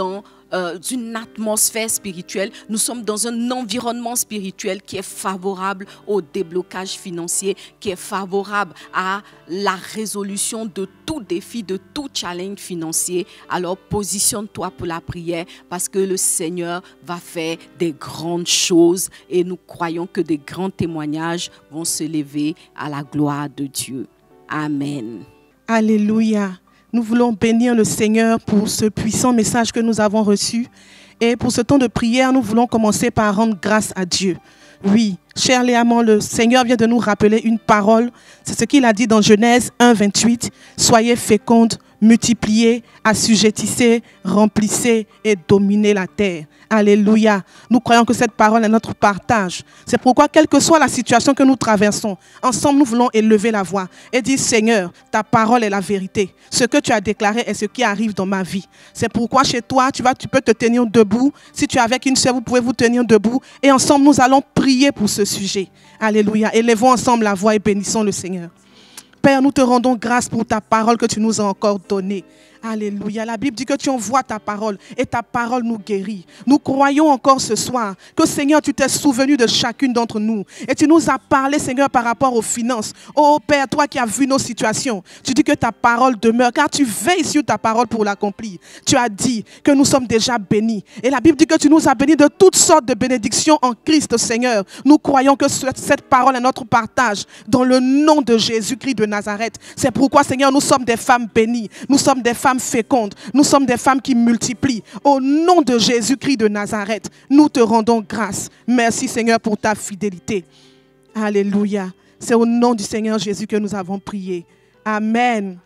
euh, une atmosphère spirituelle, nous sommes dans un environnement spirituel qui est favorable au déblocage financier, qui est favorable à la résolution de tout défi, de tout challenge financier. Alors positionne-toi pour la prière parce que le Seigneur va faire des grandes choses et nous croyons que des grands témoignages vont se lever à la gloire de Dieu. Amen. Alléluia. Nous voulons bénir le Seigneur pour ce puissant message que nous avons reçu. Et pour ce temps de prière, nous voulons commencer par rendre grâce à Dieu. Oui, cher Léamant, le Seigneur vient de nous rappeler une parole. C'est ce qu'il a dit dans Genèse un, vingt-huit. Soyez fécondes, multipliez, assujettissez, remplissez et dominez la terre. Alléluia. Nous croyons que cette parole est notre partage. C'est pourquoi, quelle que soit la situation que nous traversons, ensemble nous voulons élever la voix et dire, Seigneur, ta parole est la vérité. Ce que tu as déclaré est ce qui arrive dans ma vie. C'est pourquoi chez toi, tu, vas, tu peux te tenir debout. Si tu es avec une sœur, vous pouvez vous tenir debout. Et ensemble, nous allons prier pour ce sujet. Alléluia. Élevons ensemble la voix et bénissons le Seigneur. Père, nous te rendons grâce pour ta parole que tu nous as encore donnée. Alléluia. La Bible dit que tu envoies ta parole et ta parole nous guérit. Nous croyons encore ce soir que, Seigneur, tu t'es souvenu de chacune d'entre nous. Et tu nous as parlé, Seigneur, par rapport aux finances. Oh Père, toi qui as vu nos situations, tu dis que ta parole demeure, car tu veilles sur ta parole pour l'accomplir. Tu as dit que nous sommes déjà bénis. Et la Bible dit que tu nous as bénis de toutes sortes de bénédictions en Christ, Seigneur. Nous croyons que cette parole est notre partage dans le nom de Jésus-Christ de Nazareth. C'est pourquoi, Seigneur, nous sommes des femmes bénies. Nous sommes des femmes fécondes. Nous sommes des femmes qui multiplient. Au nom de Jésus-Christ de Nazareth, nous te rendons grâce. Merci, Seigneur, pour ta fidélité. Alléluia. C'est au nom du Seigneur Jésus que nous avons prié. Amen.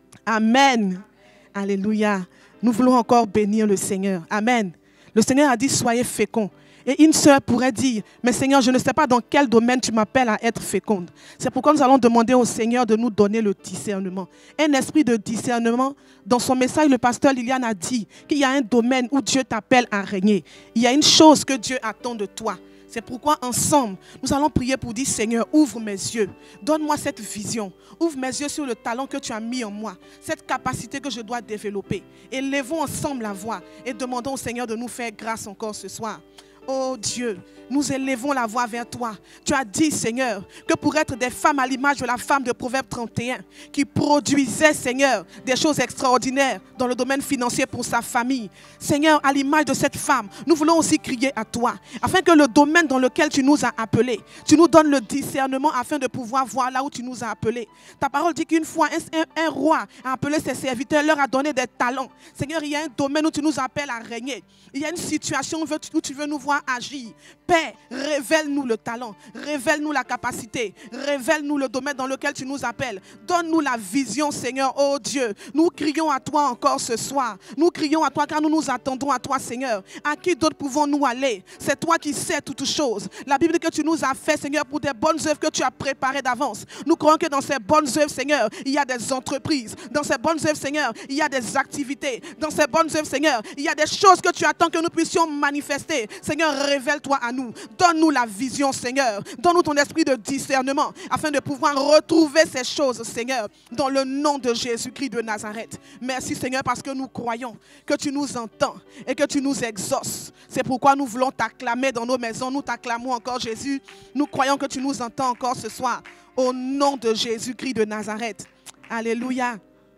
Amen. Alléluia. Nous voulons encore bénir le Seigneur. Amen. Le Seigneur a dit, soyez féconds. Et une sœur pourrait dire, mais Seigneur, je ne sais pas dans quel domaine tu m'appelles à être féconde. C'est pourquoi nous allons demander au Seigneur de nous donner le discernement. Un esprit de discernement. Dans son message, le pasteur Liliane a dit qu'il y a un domaine où Dieu t'appelle à régner. Il y a une chose que Dieu attend de toi. C'est pourquoi ensemble, nous allons prier pour dire, Seigneur, ouvre mes yeux. Donne-moi cette vision. Ouvre mes yeux sur le talent que tu as mis en moi. Cette capacité que je dois développer. Élevons ensemble la voix et demandons au Seigneur de nous faire grâce encore ce soir. Oh Dieu, nous élevons la voix vers toi. Tu as dit, Seigneur, que pour être des femmes à l'image de la femme de Proverbe trente et un, qui produisait, Seigneur, des choses extraordinaires dans le domaine financier pour sa famille. Seigneur, à l'image de cette femme, nous voulons aussi crier à toi, afin que le domaine dans lequel tu nous as appelés, tu nous donnes le discernement afin de pouvoir voir là où tu nous as appelés. Ta parole dit qu'une fois, un, un, un roi a appelé ses serviteurs, leur a donné des talents. Seigneur, il y a un domaine où tu nous appelles à régner. Il y a une situation où tu veux nous voir agir. Père, révèle-nous le talent, révèle-nous la capacité, révèle-nous le domaine dans lequel tu nous appelles. Donne-nous la vision, Seigneur, oh Dieu. Nous crions à toi encore ce soir. Nous crions à toi car nous nous attendons à toi, Seigneur. À qui d'autre pouvons-nous aller? C'est toi qui sais toutes choses. La Bible dit que tu nous as fait, Seigneur, pour des bonnes œuvres que tu as préparées d'avance. Nous croyons que dans ces bonnes œuvres, Seigneur, il y a des entreprises. Dans ces bonnes œuvres, Seigneur, il y a des activités. Dans ces bonnes œuvres, Seigneur, il y a des choses que tu attends que nous puissions manifester. Seigneur, révèle-toi à nous. Donne-nous la vision, Seigneur. Donne-nous ton esprit de discernement afin de pouvoir retrouver ces choses, Seigneur, dans le nom de Jésus-Christ de Nazareth. Merci, Seigneur, parce que nous croyons que tu nous entends et que tu nous exauces. C'est pourquoi nous voulons t'acclamer dans nos maisons. Nous t'acclamons encore, Jésus. Nous croyons que tu nous entends encore ce soir. Au nom de Jésus-Christ de Nazareth. Alléluia.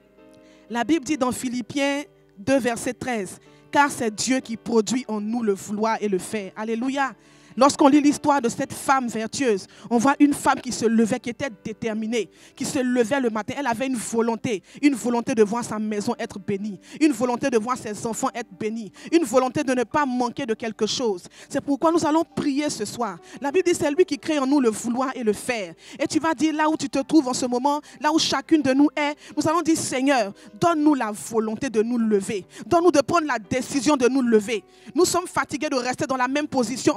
La Bible dit dans Philippiens deux, verset treize, car c'est Dieu qui produit en nous le vouloir et le faire. Alléluia. Lorsqu'on lit l'histoire de cette femme vertueuse, on voit une femme qui se levait, qui était déterminée, qui se levait le matin. Elle avait une volonté, une volonté de voir sa maison être bénie, une volonté de voir ses enfants être bénis, une volonté de ne pas manquer de quelque chose. C'est pourquoi nous allons prier ce soir. La Bible dit c'est lui qui crée en nous le vouloir et le faire. Et tu vas dire là où tu te trouves en ce moment, là où chacune de nous est, nous allons dire Seigneur, donne-nous la volonté de nous lever. Donne-nous de prendre la décision de nous lever. Nous sommes fatigués de rester dans la même position en train d'attendre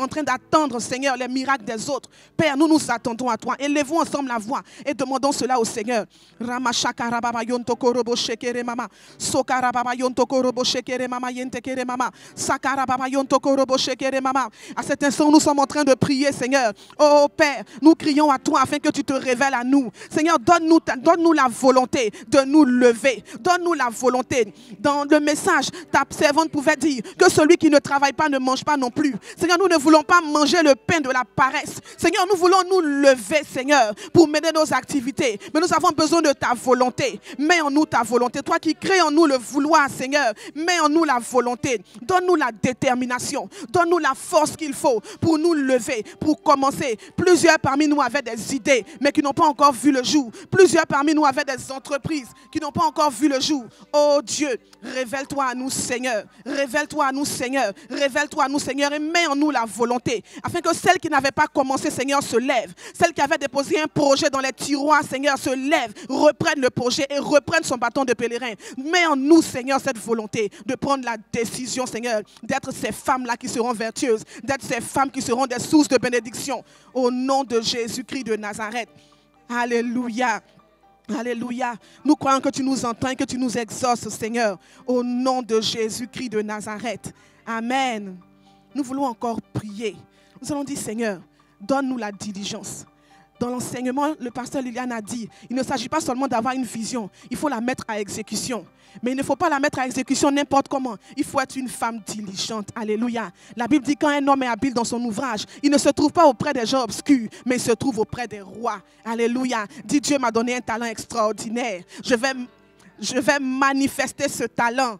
attendre, Seigneur, les miracles des autres. Père, nous nous attendons à toi. Élevons ensemble la voix et demandons cela au Seigneur. Ramashakara yontoko robo shekere mama. Sokara baba yontoko robo shekere mama yentekere mama. Sakara baba yontoko robo shekere mama. À cet instant, nous sommes en train de prier, Seigneur. Oh Père, nous crions à toi afin que tu te révèles à nous. Seigneur, donne-nous donne-nous la volonté de nous lever. Donne-nous la volonté. Dans le message, ta servante pouvait dire que celui qui ne travaille pas ne mange pas non plus. Seigneur, nous ne voulons pas manger le pain de la paresse. Seigneur, nous voulons nous lever, Seigneur, pour mener nos activités. Mais nous avons besoin de ta volonté. Mets en nous ta volonté. Toi qui crées en nous le vouloir, Seigneur, mets en nous la volonté. Donne-nous la détermination. Donne-nous la force qu'il faut pour nous lever, pour commencer. Plusieurs parmi nous avaient des idées, mais qui n'ont pas encore vu le jour. Plusieurs parmi nous avaient des entreprises qui n'ont pas encore vu le jour. Oh Dieu, révèle-toi à nous, Seigneur. Révèle-toi à nous, Seigneur. Révèle-toi à nous, Seigneur, et mets en nous la volonté, afin que celle qui n'avait pas commencé, Seigneur, se lève. Celle qui avait déposé un projet dans les tiroirs, Seigneur, se lève, reprenne le projet et reprenne son bâton de pèlerin. Mets en nous, Seigneur, cette volonté de prendre la décision, Seigneur, d'être ces femmes-là qui seront vertueuses, d'être ces femmes qui seront des sources de bénédiction. Au nom de Jésus-Christ de Nazareth. Alléluia. Alléluia. Nous croyons que tu nous entends et que tu nous exauces, Seigneur. Au nom de Jésus-Christ de Nazareth. Amen. Nous voulons encore prier. Nous allons dire, Seigneur, donne-nous la diligence. Dans l'enseignement, le pasteur Liliane a dit, il ne s'agit pas seulement d'avoir une vision, il faut la mettre à exécution. Mais il ne faut pas la mettre à exécution n'importe comment. Il faut être une femme diligente. Alléluia. La Bible dit quand un homme est habile dans son ouvrage, il ne se trouve pas auprès des gens obscurs, mais il se trouve auprès des rois. Alléluia. Dis, Dieu m'a donné un talent extraordinaire. Je vais, je vais manifester ce talent.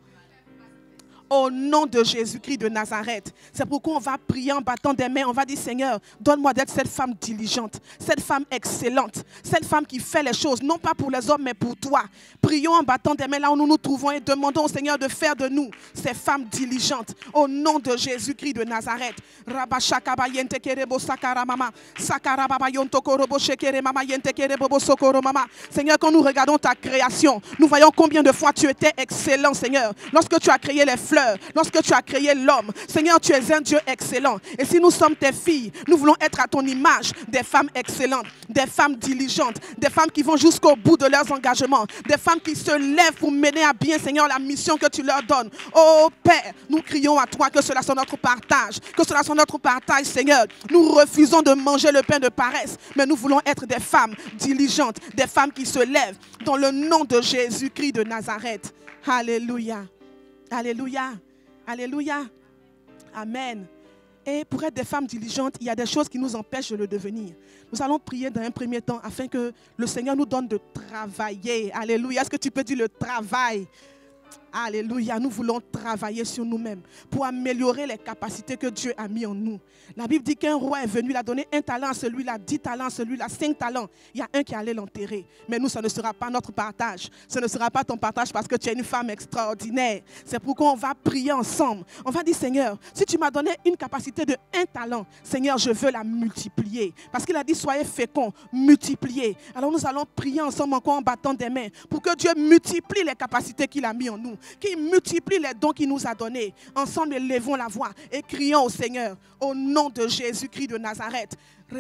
Au nom de Jésus-Christ de Nazareth. C'est pourquoi on va prier en battant des mains. On va dire, Seigneur, donne-moi d'être cette femme diligente, cette femme excellente, cette femme qui fait les choses, non pas pour les hommes, mais pour toi. Prions en battant des mains là où nous nous trouvons et demandons au Seigneur de faire de nous ces femmes diligentes. Au nom de Jésus-Christ de Nazareth. Seigneur, quand nous regardons ta création, nous voyons combien de fois tu étais excellent, Seigneur. Lorsque tu as créé les fleurs, lorsque tu as créé l'homme, Seigneur, tu es un Dieu excellent. Et si nous sommes tes filles, nous voulons être à ton image, des femmes excellentes, des femmes diligentes, des femmes qui vont jusqu'au bout de leurs engagements, des femmes qui se lèvent pour mener à bien, Seigneur, la mission que tu leur donnes. Oh Père, nous crions à toi que cela soit notre partage, que cela soit notre partage, Seigneur. Nous refusons de manger le pain de paresse, mais nous voulons être des femmes diligentes, des femmes qui se lèvent dans le nom de Jésus-Christ de Nazareth. Alléluia. Alléluia. Alléluia. Amen. Et pour être des femmes diligentes, il y a des choses qui nous empêchent de le devenir. Nous allons prier dans un premier temps afin que le Seigneur nous donne de travailler. Alléluia. Est-ce que tu peux dire le travail? Alléluia, nous voulons travailler sur nous-mêmes pour améliorer les capacités que Dieu a mis en nous. La Bible dit qu'un roi est venu, il a donné un talent à celui-là, dix talents à celui-là, cinq talents. Il y a un qui allait l'enterrer. Mais nous, ça ne sera pas notre partage. Ce ne sera pas ton partage parce que tu es une femme extraordinaire. C'est pourquoi on va prier ensemble. On va dire, Seigneur, si tu m'as donné une capacité de un talent, Seigneur, je veux la multiplier. Parce qu'il a dit, soyez féconds, multipliez. Alors nous allons prier ensemble encore en battant des mains pour que Dieu multiplie les capacités qu'il a mis en nous, qui multiplie les dons qu'il nous a donnés. Ensemble, élevons la voix et crions au Seigneur, au nom de Jésus-Christ de Nazareth.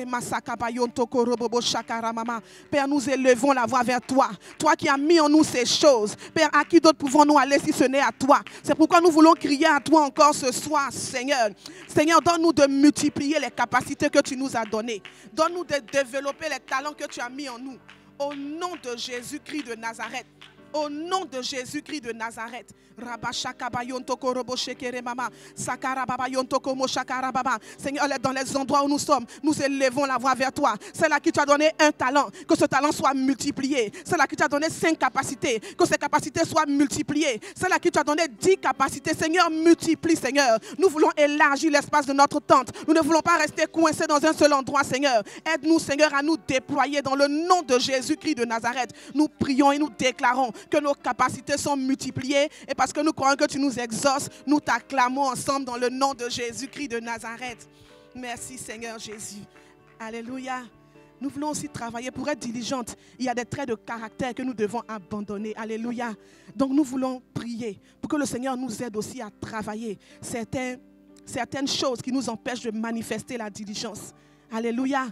Père, nous élevons la voix vers toi. Toi qui as mis en nous ces choses. Père, à qui d'autre pouvons-nous aller si ce n'est à toi? C'est pourquoi nous voulons crier à toi encore ce soir, Seigneur. Seigneur, donne-nous de multiplier les capacités que tu nous as données. Donne-nous de développer les talents que tu as mis en nous. Au nom de Jésus-Christ de Nazareth. Au nom de Jésus-Christ de Nazareth. Seigneur, dans les endroits où nous sommes, nous élevons la voix vers toi. C'est là qui tu as donné un talent, que ce talent soit multiplié. C'est là qui tu as donné cinq capacités, que ces capacités soient multipliées. C'est là qui tu as donné dix capacités. Seigneur, multiplie, Seigneur. Nous voulons élargir l'espace de notre tente. Nous ne voulons pas rester coincés dans un seul endroit, Seigneur. Aide-nous, Seigneur, à nous déployer dans le nom de Jésus-Christ de Nazareth. Nous prions et nous déclarons que nos capacités sont multipliées et parce que nous croyons que tu nous exauces, nous t'acclamons ensemble dans le nom de Jésus-Christ de Nazareth. Merci Seigneur Jésus. Alléluia. Nous voulons aussi travailler pour être diligente. Il y a des traits de caractère que nous devons abandonner. Alléluia. Donc nous voulons prier pour que le Seigneur nous aide aussi à travailler certains certaines choses qui nous empêchent de manifester la diligence. Alléluia.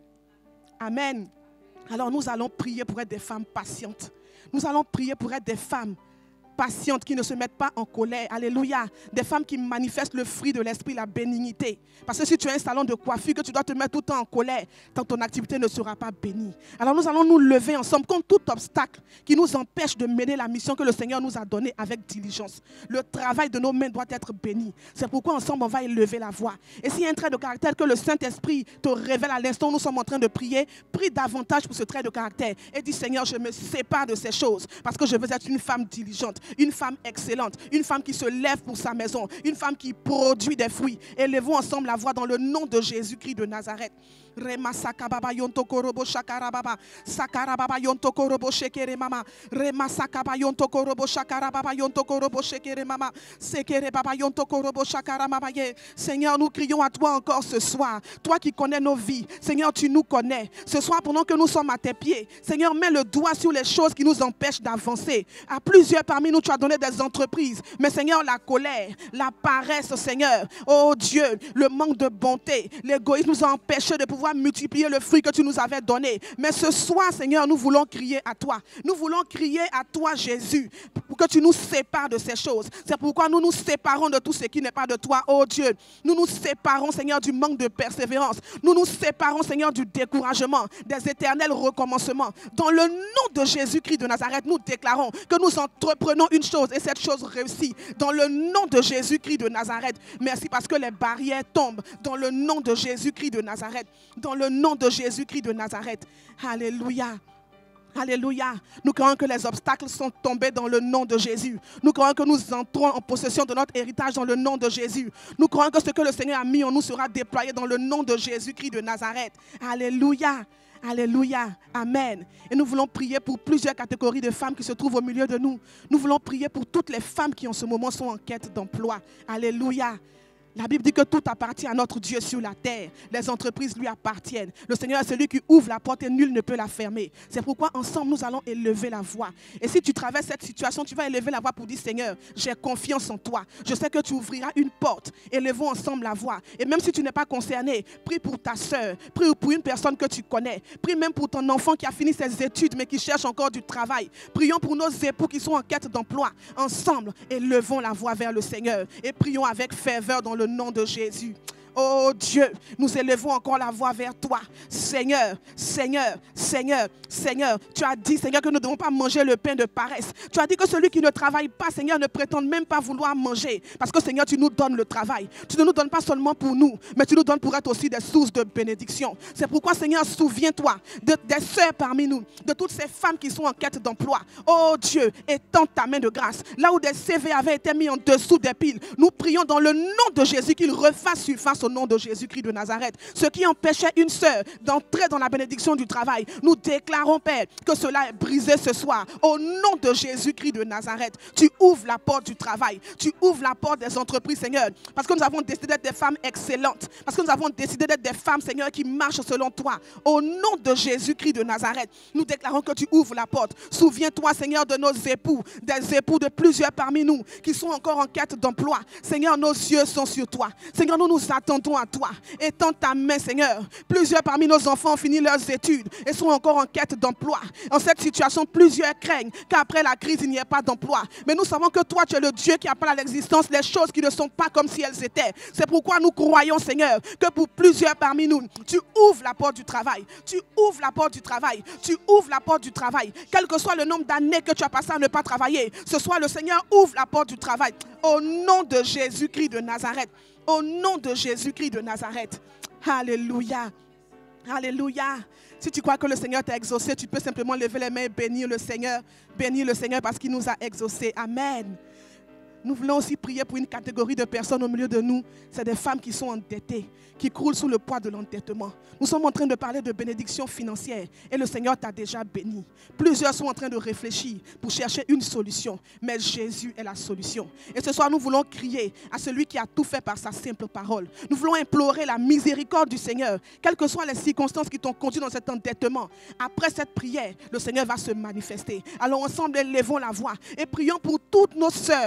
Amen. Alors nous allons prier pour être des femmes patientes. Nous allons prier pour être des femmes patientes, qui ne se mettent pas en colère. Alléluia. Des femmes qui manifestent le fruit de l'esprit, la bénignité. Parce que si tu as un salon de coiffure, que tu dois te mettre tout le temps en colère, tant ton activité ne sera pas bénie. Alors nous allons nous lever ensemble contre tout obstacle qui nous empêche de mener la mission que le Seigneur nous a donnée avec diligence. Le travail de nos mains doit être béni. C'est pourquoi ensemble on va élever la voix. Et s'il y a un trait de caractère que le Saint-Esprit te révèle à l'instant où nous sommes en train de prier, prie davantage pour ce trait de caractère et dis Seigneur, je me sépare de ces choses parce que je veux être une femme diligente, une femme excellente, une femme qui se lève pour sa maison, une femme qui produit des fruits. Élevons ensemble la voix dans le nom de Jésus-Christ de Nazareth. Rema sakababa yonto korobo shakarababa sakarababa yonto korobo shekere mama rema sakaba yonto korobo shakarababa yonto korobo shekere mama sekere baba yonto korobo shakarababa ye. Seigneur, nous crions à toi encore ce soir, toi qui connais nos vies. Seigneur, tu nous connais. Ce soir, pendant que nous sommes à tes pieds, Seigneur, mets le doigt sur les choses qui nous empêchent d'avancer. À plusieurs parmi nous, tu as donné des entreprises, mais Seigneur, la colère, la paresse, Seigneur, oh Dieu, le manque de bonté, l'égoïsme nous a empêchés de pouvoir multiplier le fruit que tu nous avais donné. Mais ce soir, Seigneur, nous voulons crier à toi. Nous voulons crier à toi, Jésus, pour que tu nous sépares de ces choses. C'est pourquoi nous nous séparons de tout ce qui n'est pas de toi, oh Dieu. Nous nous séparons, Seigneur, du manque de persévérance. Nous nous séparons, Seigneur, du découragement, des éternels recommencements. Dans le nom de Jésus-Christ de Nazareth, nous déclarons que nous entreprenons une chose et cette chose réussit. Dans le nom de Jésus-Christ de Nazareth. Merci parce que les barrières tombent. Dans le nom de Jésus-Christ de Nazareth. Dans le nom de Jésus-Christ de Nazareth. Alléluia. Alléluia. Nous croyons que les obstacles sont tombés dans le nom de Jésus. Nous croyons que nous entrons en possession de notre héritage dans le nom de Jésus. Nous croyons que ce que le Seigneur a mis en nous sera déployé dans le nom de Jésus-Christ de Nazareth. Alléluia. Alléluia. Amen. Et nous voulons prier pour plusieurs catégories de femmes qui se trouvent au milieu de nous. Nous voulons prier pour toutes les femmes qui en ce moment sont en quête d'emploi. Alléluia. La Bible dit que tout appartient à notre Dieu sur la terre. Les entreprises lui appartiennent. Le Seigneur est celui qui ouvre la porte et nul ne peut la fermer. C'est pourquoi ensemble nous allons élever la voix. Et si tu traverses cette situation, tu vas élever la voix pour dire Seigneur, j'ai confiance en toi. Je sais que tu ouvriras une porte. Élevons ensemble la voix. Et même si tu n'es pas concerné, prie pour ta soeur, prie pour une personne que tu connais. Prie même pour ton enfant qui a fini ses études mais qui cherche encore du travail. Prions pour nos époux qui sont en quête d'emploi. Ensemble, élevons la voix vers le Seigneur et prions avec ferveur dans le nom de Jésus. Oh Dieu, nous élevons encore la voix vers toi. Seigneur, Seigneur, Seigneur, Seigneur, tu as dit, Seigneur, que nous ne devons pas manger le pain de paresse. Tu as dit que celui qui ne travaille pas, Seigneur, ne prétend même pas vouloir manger. Parce que, Seigneur, tu nous donnes le travail. Tu ne nous donnes pas seulement pour nous, mais tu nous donnes pour être aussi des sources de bénédiction. C'est pourquoi, Seigneur, souviens-toi de, des sœurs parmi nous, de toutes ces femmes qui sont en quête d'emploi. Oh Dieu, étends ta main de grâce. Là où des C V avaient été mis en dessous des piles, nous prions dans le nom de Jésus qu'il refasse surface au nom de Jésus-Christ de Nazareth. Ce qui empêchait une sœur d'entrer dans la bénédiction du travail, nous déclarons, Père, que cela est brisé ce soir. Au nom de Jésus-Christ de Nazareth, tu ouvres la porte du travail. Tu ouvres la porte des entreprises, Seigneur. Parce que nous avons décidé d'être des femmes excellentes. Parce que nous avons décidé d'être des femmes, Seigneur, qui marchent selon toi. Au nom de Jésus-Christ de Nazareth, nous déclarons que tu ouvres la porte. Souviens-toi, Seigneur, de nos époux, des époux de plusieurs parmi nous qui sont encore en quête d'emploi. Seigneur, nos yeux sont sur toi. Seigneur, nous nous attendons à toi. Étends ta main, Seigneur. Plusieurs parmi nos enfants ont fini leurs études et sont encore en quête d'emploi. En cette situation, plusieurs craignent qu'après la crise, il n'y ait pas d'emploi. Mais nous savons que toi, tu es le Dieu qui appelle à l'existence les choses qui ne sont pas comme si elles étaient. C'est pourquoi nous croyons, Seigneur, que pour plusieurs parmi nous, tu ouvres la porte du travail. Tu ouvres la porte du travail. Tu ouvres la porte du travail. Quel que soit le nombre d'années que tu as passé à ne pas travailler, ce soir, le Seigneur ouvre la porte du travail. Au nom de Jésus-Christ de Nazareth. Au nom de Jésus-Christ de Nazareth. Alléluia. Alléluia. Si tu crois que le Seigneur t'a exaucé, tu peux simplement lever les mains et bénir le Seigneur. Bénir le Seigneur parce qu'il nous a exaucés. Amen. Nous voulons aussi prier pour une catégorie de personnes au milieu de nous. C'est des femmes qui sont endettées, qui croulent sous le poids de l'endettement. Nous sommes en train de parler de bénédiction financière et le Seigneur t'a déjà béni. Plusieurs sont en train de réfléchir pour chercher une solution, mais Jésus est la solution. Et ce soir, nous voulons crier à celui qui a tout fait par sa simple parole. Nous voulons implorer la miséricorde du Seigneur, quelles que soient les circonstances qui t'ont conduit dans cet endettement. Après cette prière, le Seigneur va se manifester. Alors ensemble, élevons la voix et prions pour toutes nos sœurs, toutes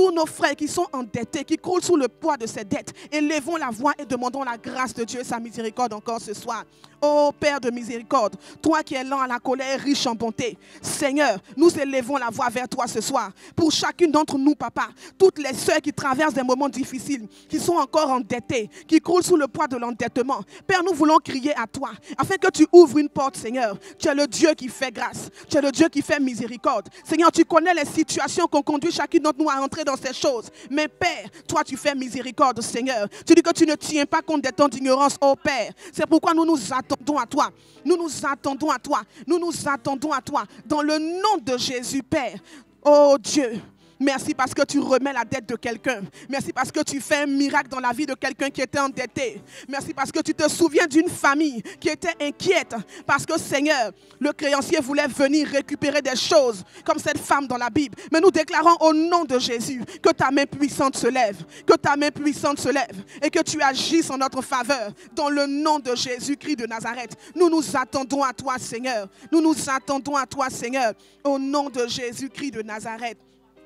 tous nos frères qui sont endettés, qui croulent sous le poids de ces dettes. Élevons la voix et demandons la grâce de Dieu et sa miséricorde encore ce soir. Ô Père de miséricorde, toi qui es lent à la colère, riche en bonté, Seigneur, nous élevons la voix vers toi ce soir. Pour chacune d'entre nous, Papa, toutes les sœurs qui traversent des moments difficiles, qui sont encore endettées, qui croulent sous le poids de l'endettement. Père, nous voulons crier à toi, afin que tu ouvres une porte, Seigneur. Tu es le Dieu qui fait grâce. Tu es le Dieu qui fait miséricorde. Seigneur, tu connais les situations qu'on conduit chacune d'entre nous à entrer dans ces choses. Mais Père, toi tu fais miséricorde, Seigneur. Tu dis que tu ne tiens pas compte des temps d'ignorance, ô Père. C'est pourquoi nous nous attendons à toi. Nous nous attendons à toi. Nous nous attendons à toi. Dans le nom de Jésus, Père. Oh Dieu. Merci parce que tu remets la dette de quelqu'un. Merci parce que tu fais un miracle dans la vie de quelqu'un qui était endetté. Merci parce que tu te souviens d'une famille qui était inquiète. Parce que Seigneur, le créancier voulait venir récupérer des choses comme cette femme dans la Bible. Mais nous déclarons au nom de Jésus que ta main puissante se lève. Que ta main puissante se lève. Et que tu agisses en notre faveur. Dans le nom de Jésus-Christ de Nazareth. Nous nous attendons à toi, Seigneur. Nous nous attendons à toi, Seigneur. Au nom de Jésus-Christ de Nazareth.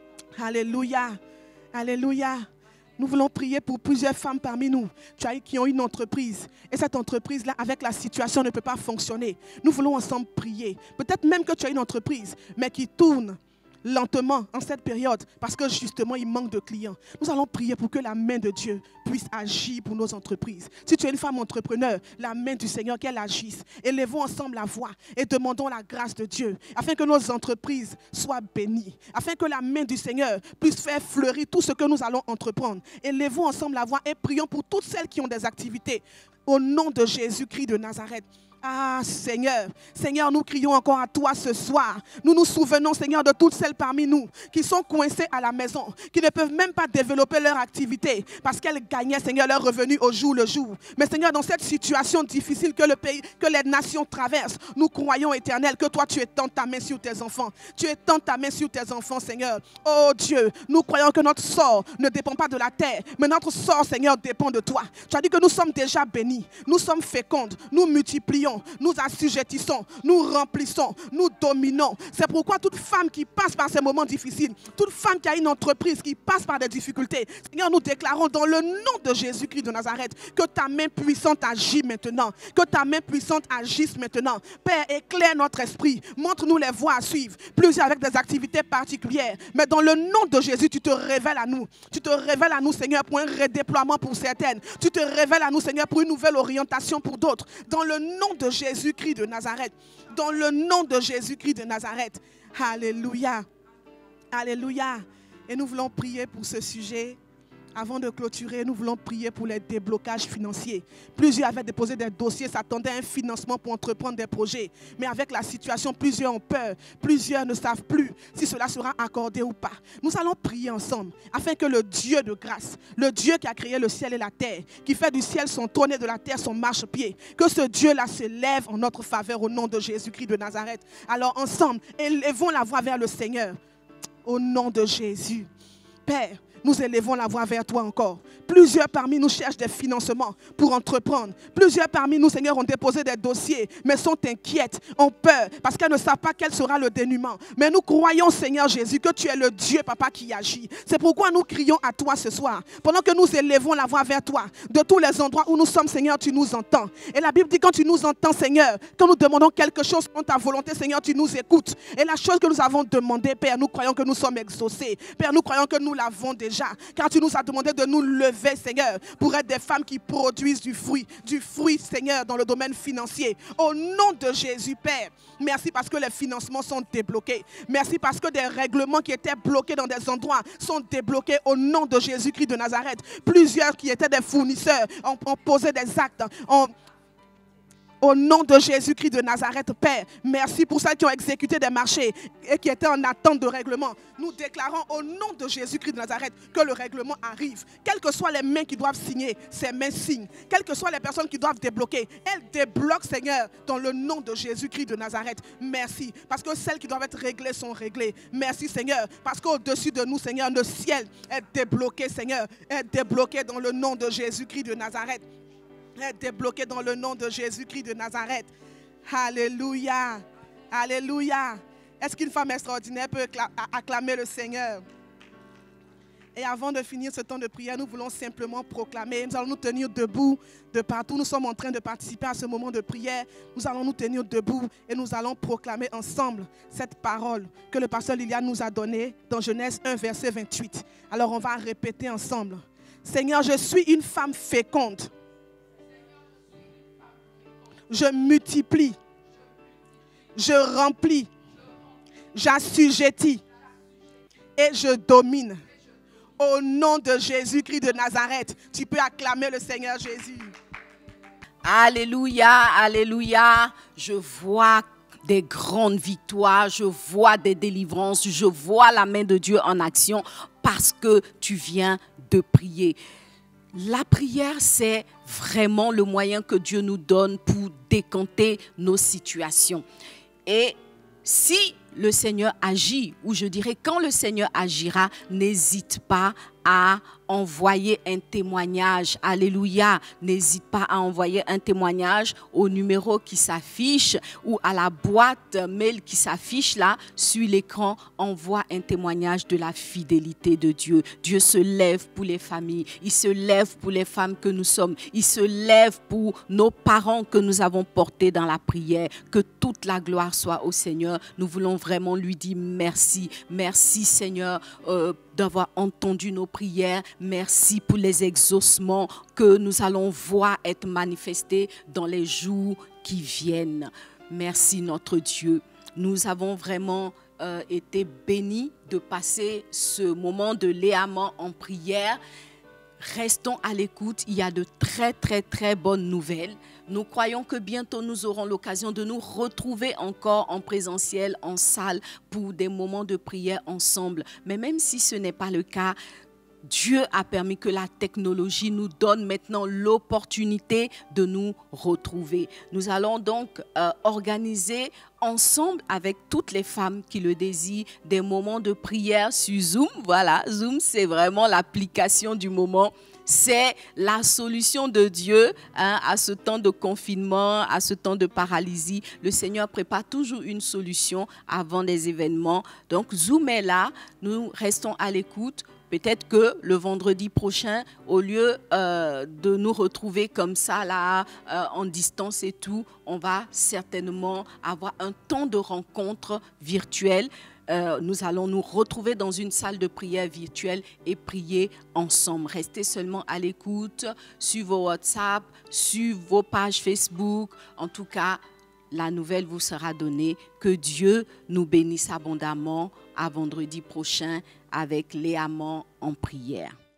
Alléluia, alléluia. Nous voulons prier pour plusieurs femmes parmi nous qui ont une entreprise. Et cette entreprise-là, avec la situation, ne peut pas fonctionner. Nous voulons ensemble prier. Peut-être même que tu as une entreprise, mais qui tourne lentement en cette période parce que justement il manque de clients. Nous allons prier pour que la main de Dieu puisse agir pour nos entreprises. Si tu es une femme entrepreneur, la main du Seigneur, qu'elle agisse. Élevons ensemble la voix et demandons la grâce de Dieu afin que nos entreprises soient bénies, afin que la main du Seigneur puisse faire fleurir tout ce que nous allons entreprendre. Élevons ensemble la voix et prions pour toutes celles qui ont des activités au nom de Jésus-Christ de Nazareth. Ah Seigneur, Seigneur, nous crions encore à toi ce soir. Nous nous souvenons, Seigneur, de toutes celles parmi nous qui sont coincées à la maison, qui ne peuvent même pas développer leur activité parce qu'elles gagnaient, Seigneur, leurs revenus au jour le jour. Mais Seigneur, dans cette situation difficile que le pays, que les nations traversent, nous croyons, Éternel, que toi tu étends ta main sur tes enfants. Tu étends ta main sur tes enfants, Seigneur. Oh Dieu, nous croyons que notre sort ne dépend pas de la terre, mais notre sort, Seigneur, dépend de toi. Tu as dit que nous sommes déjà bénis, nous sommes fécondes, nous multiplions, nous assujettissons, nous remplissons, nous dominons. C'est pourquoi toute femme qui passe par ces moments difficiles, toute femme qui a une entreprise qui passe par des difficultés, Seigneur, nous déclarons dans le nom de Jésus-Christ de Nazareth que ta main puissante agit maintenant, que ta main puissante agisse maintenant. Père, éclaire notre esprit, montre-nous les voies à suivre, plusieurs avec des activités particulières, mais dans le nom de Jésus, tu te révèles à nous. Tu te révèles à nous, Seigneur, pour un redéploiement pour certaines. Tu te révèles à nous, Seigneur, pour une nouvelle orientation pour d'autres. Dans le nom de Jésus-Christ de Nazareth. Dans le nom de Jésus-Christ de Nazareth. Alléluia. Alléluia. Et nous voulons prier pour ce sujet. Avant de clôturer, nous voulons prier pour les déblocages financiers. Plusieurs avaient déposé des dossiers, s'attendaient à un financement pour entreprendre des projets. Mais avec la situation, plusieurs ont peur. Plusieurs ne savent plus si cela sera accordé ou pas. Nous allons prier ensemble afin que le Dieu de grâce, le Dieu qui a créé le ciel et la terre, qui fait du ciel son trône et de la terre son marchepied, que ce Dieu-là se lève en notre faveur au nom de Jésus-Christ de Nazareth. Alors ensemble, élevons la voix vers le Seigneur. Au nom de Jésus. Père, nous élevons la voix vers toi encore. Plusieurs parmi nous cherchent des financements pour entreprendre. Plusieurs parmi nous, Seigneur, ont déposé des dossiers, mais sont inquiètes, ont peur, parce qu'elles ne savent pas quel sera le dénouement. Mais nous croyons, Seigneur Jésus, que tu es le Dieu, Papa, qui agit. C'est pourquoi nous crions à toi ce soir. Pendant que nous élevons la voix vers toi, de tous les endroits où nous sommes, Seigneur, tu nous entends. Et la Bible dit, quand tu nous entends, Seigneur, quand nous demandons quelque chose en ta volonté, Seigneur, tu nous écoutes. Et la chose que nous avons demandé, Père, nous croyons que nous sommes exaucés. Père, nous croyons que nous l'avons déjà. Car tu nous as demandé de nous lever, Seigneur, pour être des femmes qui produisent du fruit, du fruit, Seigneur, dans le domaine financier. Au nom de Jésus, Père, merci parce que les financements sont débloqués. Merci parce que des règlements qui étaient bloqués dans des endroits sont débloqués au nom de Jésus-Christ de Nazareth. Plusieurs qui étaient des fournisseurs ont, ont posé des actes, ont Au nom de Jésus-Christ de Nazareth, Père, merci pour celles qui ont exécuté des marchés et qui étaient en attente de règlement. Nous déclarons au nom de Jésus-Christ de Nazareth que le règlement arrive. Quelles que soient les mains qui doivent signer, ces mains signent. Quelles que soient les personnes qui doivent débloquer, elles débloquent, Seigneur, dans le nom de Jésus-Christ de Nazareth. Merci, parce que celles qui doivent être réglées sont réglées. Merci, Seigneur, parce qu'au-dessus de nous, Seigneur, le ciel est débloqué, Seigneur, est débloqué dans le nom de Jésus-Christ de Nazareth. Est débloqué dans le nom de Jésus-Christ de Nazareth. Alléluia. Alléluia. Est-ce qu'une femme extraordinaire peut acclamer le Seigneur? Et avant de finir ce temps de prière, nous voulons simplement proclamer, nous allons nous tenir debout de partout. Nous sommes en train de participer à ce moment de prière. Nous allons nous tenir debout et nous allons proclamer ensemble cette parole que le pasteur Liliane nous a donnée dans Genèse un, verset vingt-huit. Alors on va répéter ensemble. Seigneur, je suis une femme féconde. Je multiplie. Je remplis. J'assujettis. Et je domine. Au nom de Jésus-Christ de Nazareth, tu peux acclamer le Seigneur Jésus. Alléluia, alléluia. Je vois des grandes victoires, je vois des délivrances, je vois la main de Dieu en action parce que tu viens de prier. La prière, c'est vraiment le moyen que Dieu nous donne pour décanter nos situations. Et si le Seigneur agit, ou je dirais quand le Seigneur agira, n'hésite pas à envoyer un témoignage. Alléluia. N'hésite pas à envoyer un témoignage au numéro qui s'affiche ou à la boîte mail qui s'affiche là sur l'écran. Envoie un témoignage de la fidélité de Dieu. Dieu se lève pour les familles. Il se lève pour les femmes que nous sommes. Il se lève pour nos parents que nous avons portés dans la prière. Que toute la gloire soit au Seigneur. Nous voulons vraiment lui dire merci. Merci Seigneur euh, d'avoir entendu nos prières. Merci pour les exaucements que nous allons voir être manifestés dans les jours qui viennent. Merci notre Dieu. Nous avons vraiment euh, été bénis de passer ce moment de léament en prière. Restons à l'écoute, il y a de très très très bonnes nouvelles. Nous croyons que bientôt nous aurons l'occasion de nous retrouver encore en présentiel, en salle, pour des moments de prière ensemble. Mais même si ce n'est pas le cas, Dieu a permis que la technologie nous donne maintenant l'opportunité de nous retrouver. Nous allons donc euh, organiser ensemble avec toutes les femmes qui le désirent des moments de prière sur Zoom. Voilà, Zoom, c'est vraiment l'application du moment. C'est la solution de Dieu hein, à ce temps de confinement, à ce temps de paralysie. Le Seigneur prépare toujours une solution avant des événements. Donc, Zoom est là. Nous restons à l'écoute. Peut-être que le vendredi prochain, au lieu euh, de nous retrouver comme ça, là, euh, en distance et tout, on va certainement avoir un temps de rencontre virtuelle. Euh, nous allons nous retrouver dans une salle de prière virtuelle et prier ensemble. Restez seulement à l'écoute sur vos WhatsApp, sur vos pages Facebook. En tout cas, la nouvelle vous sera donnée. Que Dieu nous bénisse abondamment. À vendredi prochain avec Léament en prière.